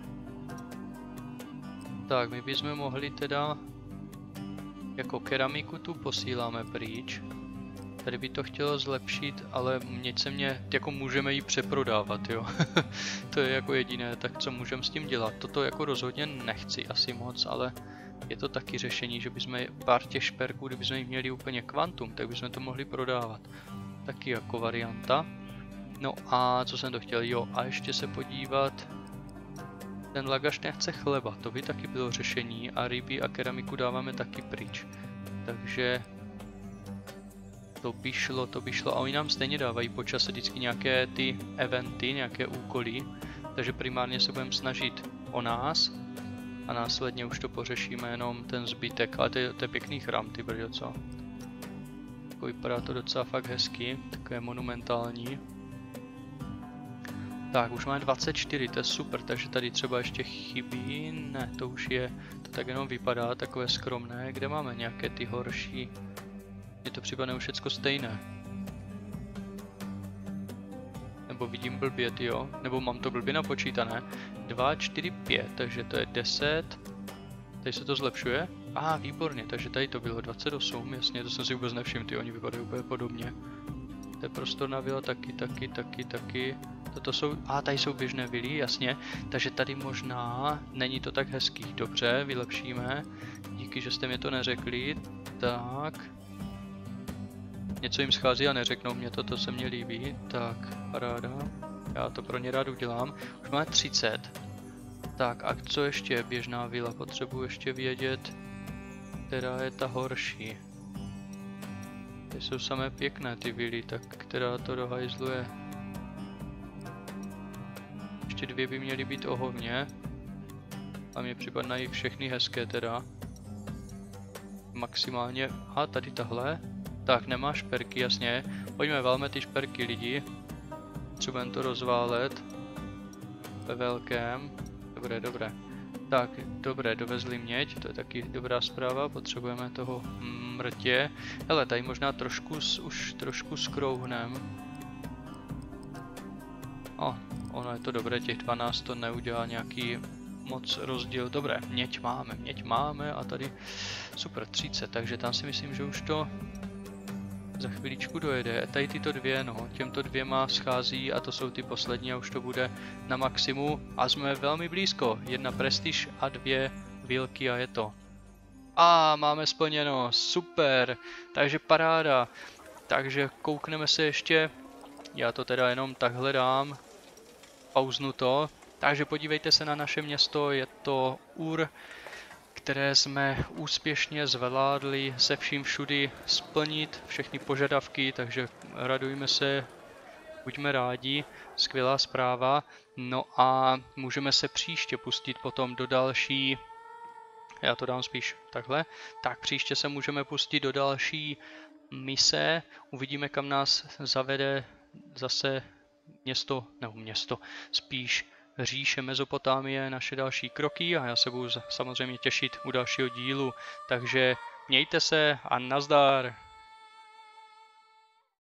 Speaker 1: Tak, my bychom mohli teda jako keramiku tu posíláme pryč. Tady by to chtělo zlepšit, ale jako můžeme ji přeprodávat, jo. To je jako jediné, tak co můžeme s tím dělat. Toto jako rozhodně nechci asi moc, ale je to taky řešení, že bychom pár těch šperků, kdybychom jich měli úplně kvantum, tak bychom to mohli prodávat. Taky jako varianta. No a co jsem to chtěl, jo, a ještě se podívat. Ten lagař nechce chleba, to by taky bylo řešení a ryby a keramiku dáváme taky pryč. Takže to by šlo a oni nám stejně dávají po čase vždycky nějaké ty eventy, nějaké úkoly, takže primárně se budeme snažit o nás a následně už to pořešíme jenom ten zbytek, ale to je pěkný chrám, ty brďo, co? Jako vypadá to docela fakt hezky, takové monumentální. Tak, už máme 24, to je super, takže tady třeba ještě chybí, ne, to už je, to tak jenom vypadá, takové skromné, kde máme nějaké ty horší. Mně to připadne už všecko stejné. Nebo vidím blbě, jo? Nebo mám to blbě napočítané. 2, 4, 5, takže to je 10. Tady se to zlepšuje. Výborně, takže tady to bylo 28, jasně, to jsem si vůbec nevšiml, ty oni vypadají úplně podobně. To je prostorná vila, taky. Toto jsou, tady jsou běžné vily, jasně, takže tady možná není to tak hezký. Dobře, vylepšíme. Díky, že jste mě to neřekli. Tak. Něco jim schází a neřeknou mě to se mně líbí. Tak, paráda. Já to pro ně rád udělám. Už máme 30. Tak a co ještě běžná vila? Potřebuji ještě vědět, která je ta horší. Ty jsou samé pěkné ty vily, tak která to dohajzluje. Ještě 2 by měly být ohovně. A mně připadají všechny hezké teda. Maximálně, tady tahle. Tak, nemá šperky, jasně. Pojďme, válme ty šperky lidi. Potřebujeme to rozválet. Ve velkém. Dobré. Tak, dobré, dovezli měď, to je taky dobrá zpráva. Potřebujeme toho mrtě. Hele, tady možná už trošku skrouhnem. Ono je to dobré, těch 12 to neudělá nějaký moc rozdíl. Dobré, měď máme a tady super 30, takže tam si myslím, že už to za chviličku dojede. Tady tyto dvě, těmto 2 schází a to jsou ty poslední a už to bude na maximu a jsme velmi blízko. 1 prestiž a 2 vilky a je to. Máme splněno, super, takže paráda. Takže koukneme se ještě, já to teda jenom takhle dám, pauznu to. Takže podívejte se na naše město, je to Ur, které jsme úspěšně zvládli se vším všudy splnit všechny požadavky, takže radujme se, buďme rádi, skvělá zpráva. No a můžeme se příště pustit potom do další, já to dám spíš takhle, tak příště se můžeme pustit do další mise, uvidíme, kam nás zavede zase město, spíš říše Mezopotámie, naše další kroky a já se budu samozřejmě těšit u dalšího dílu, takže mějte se a nazdar!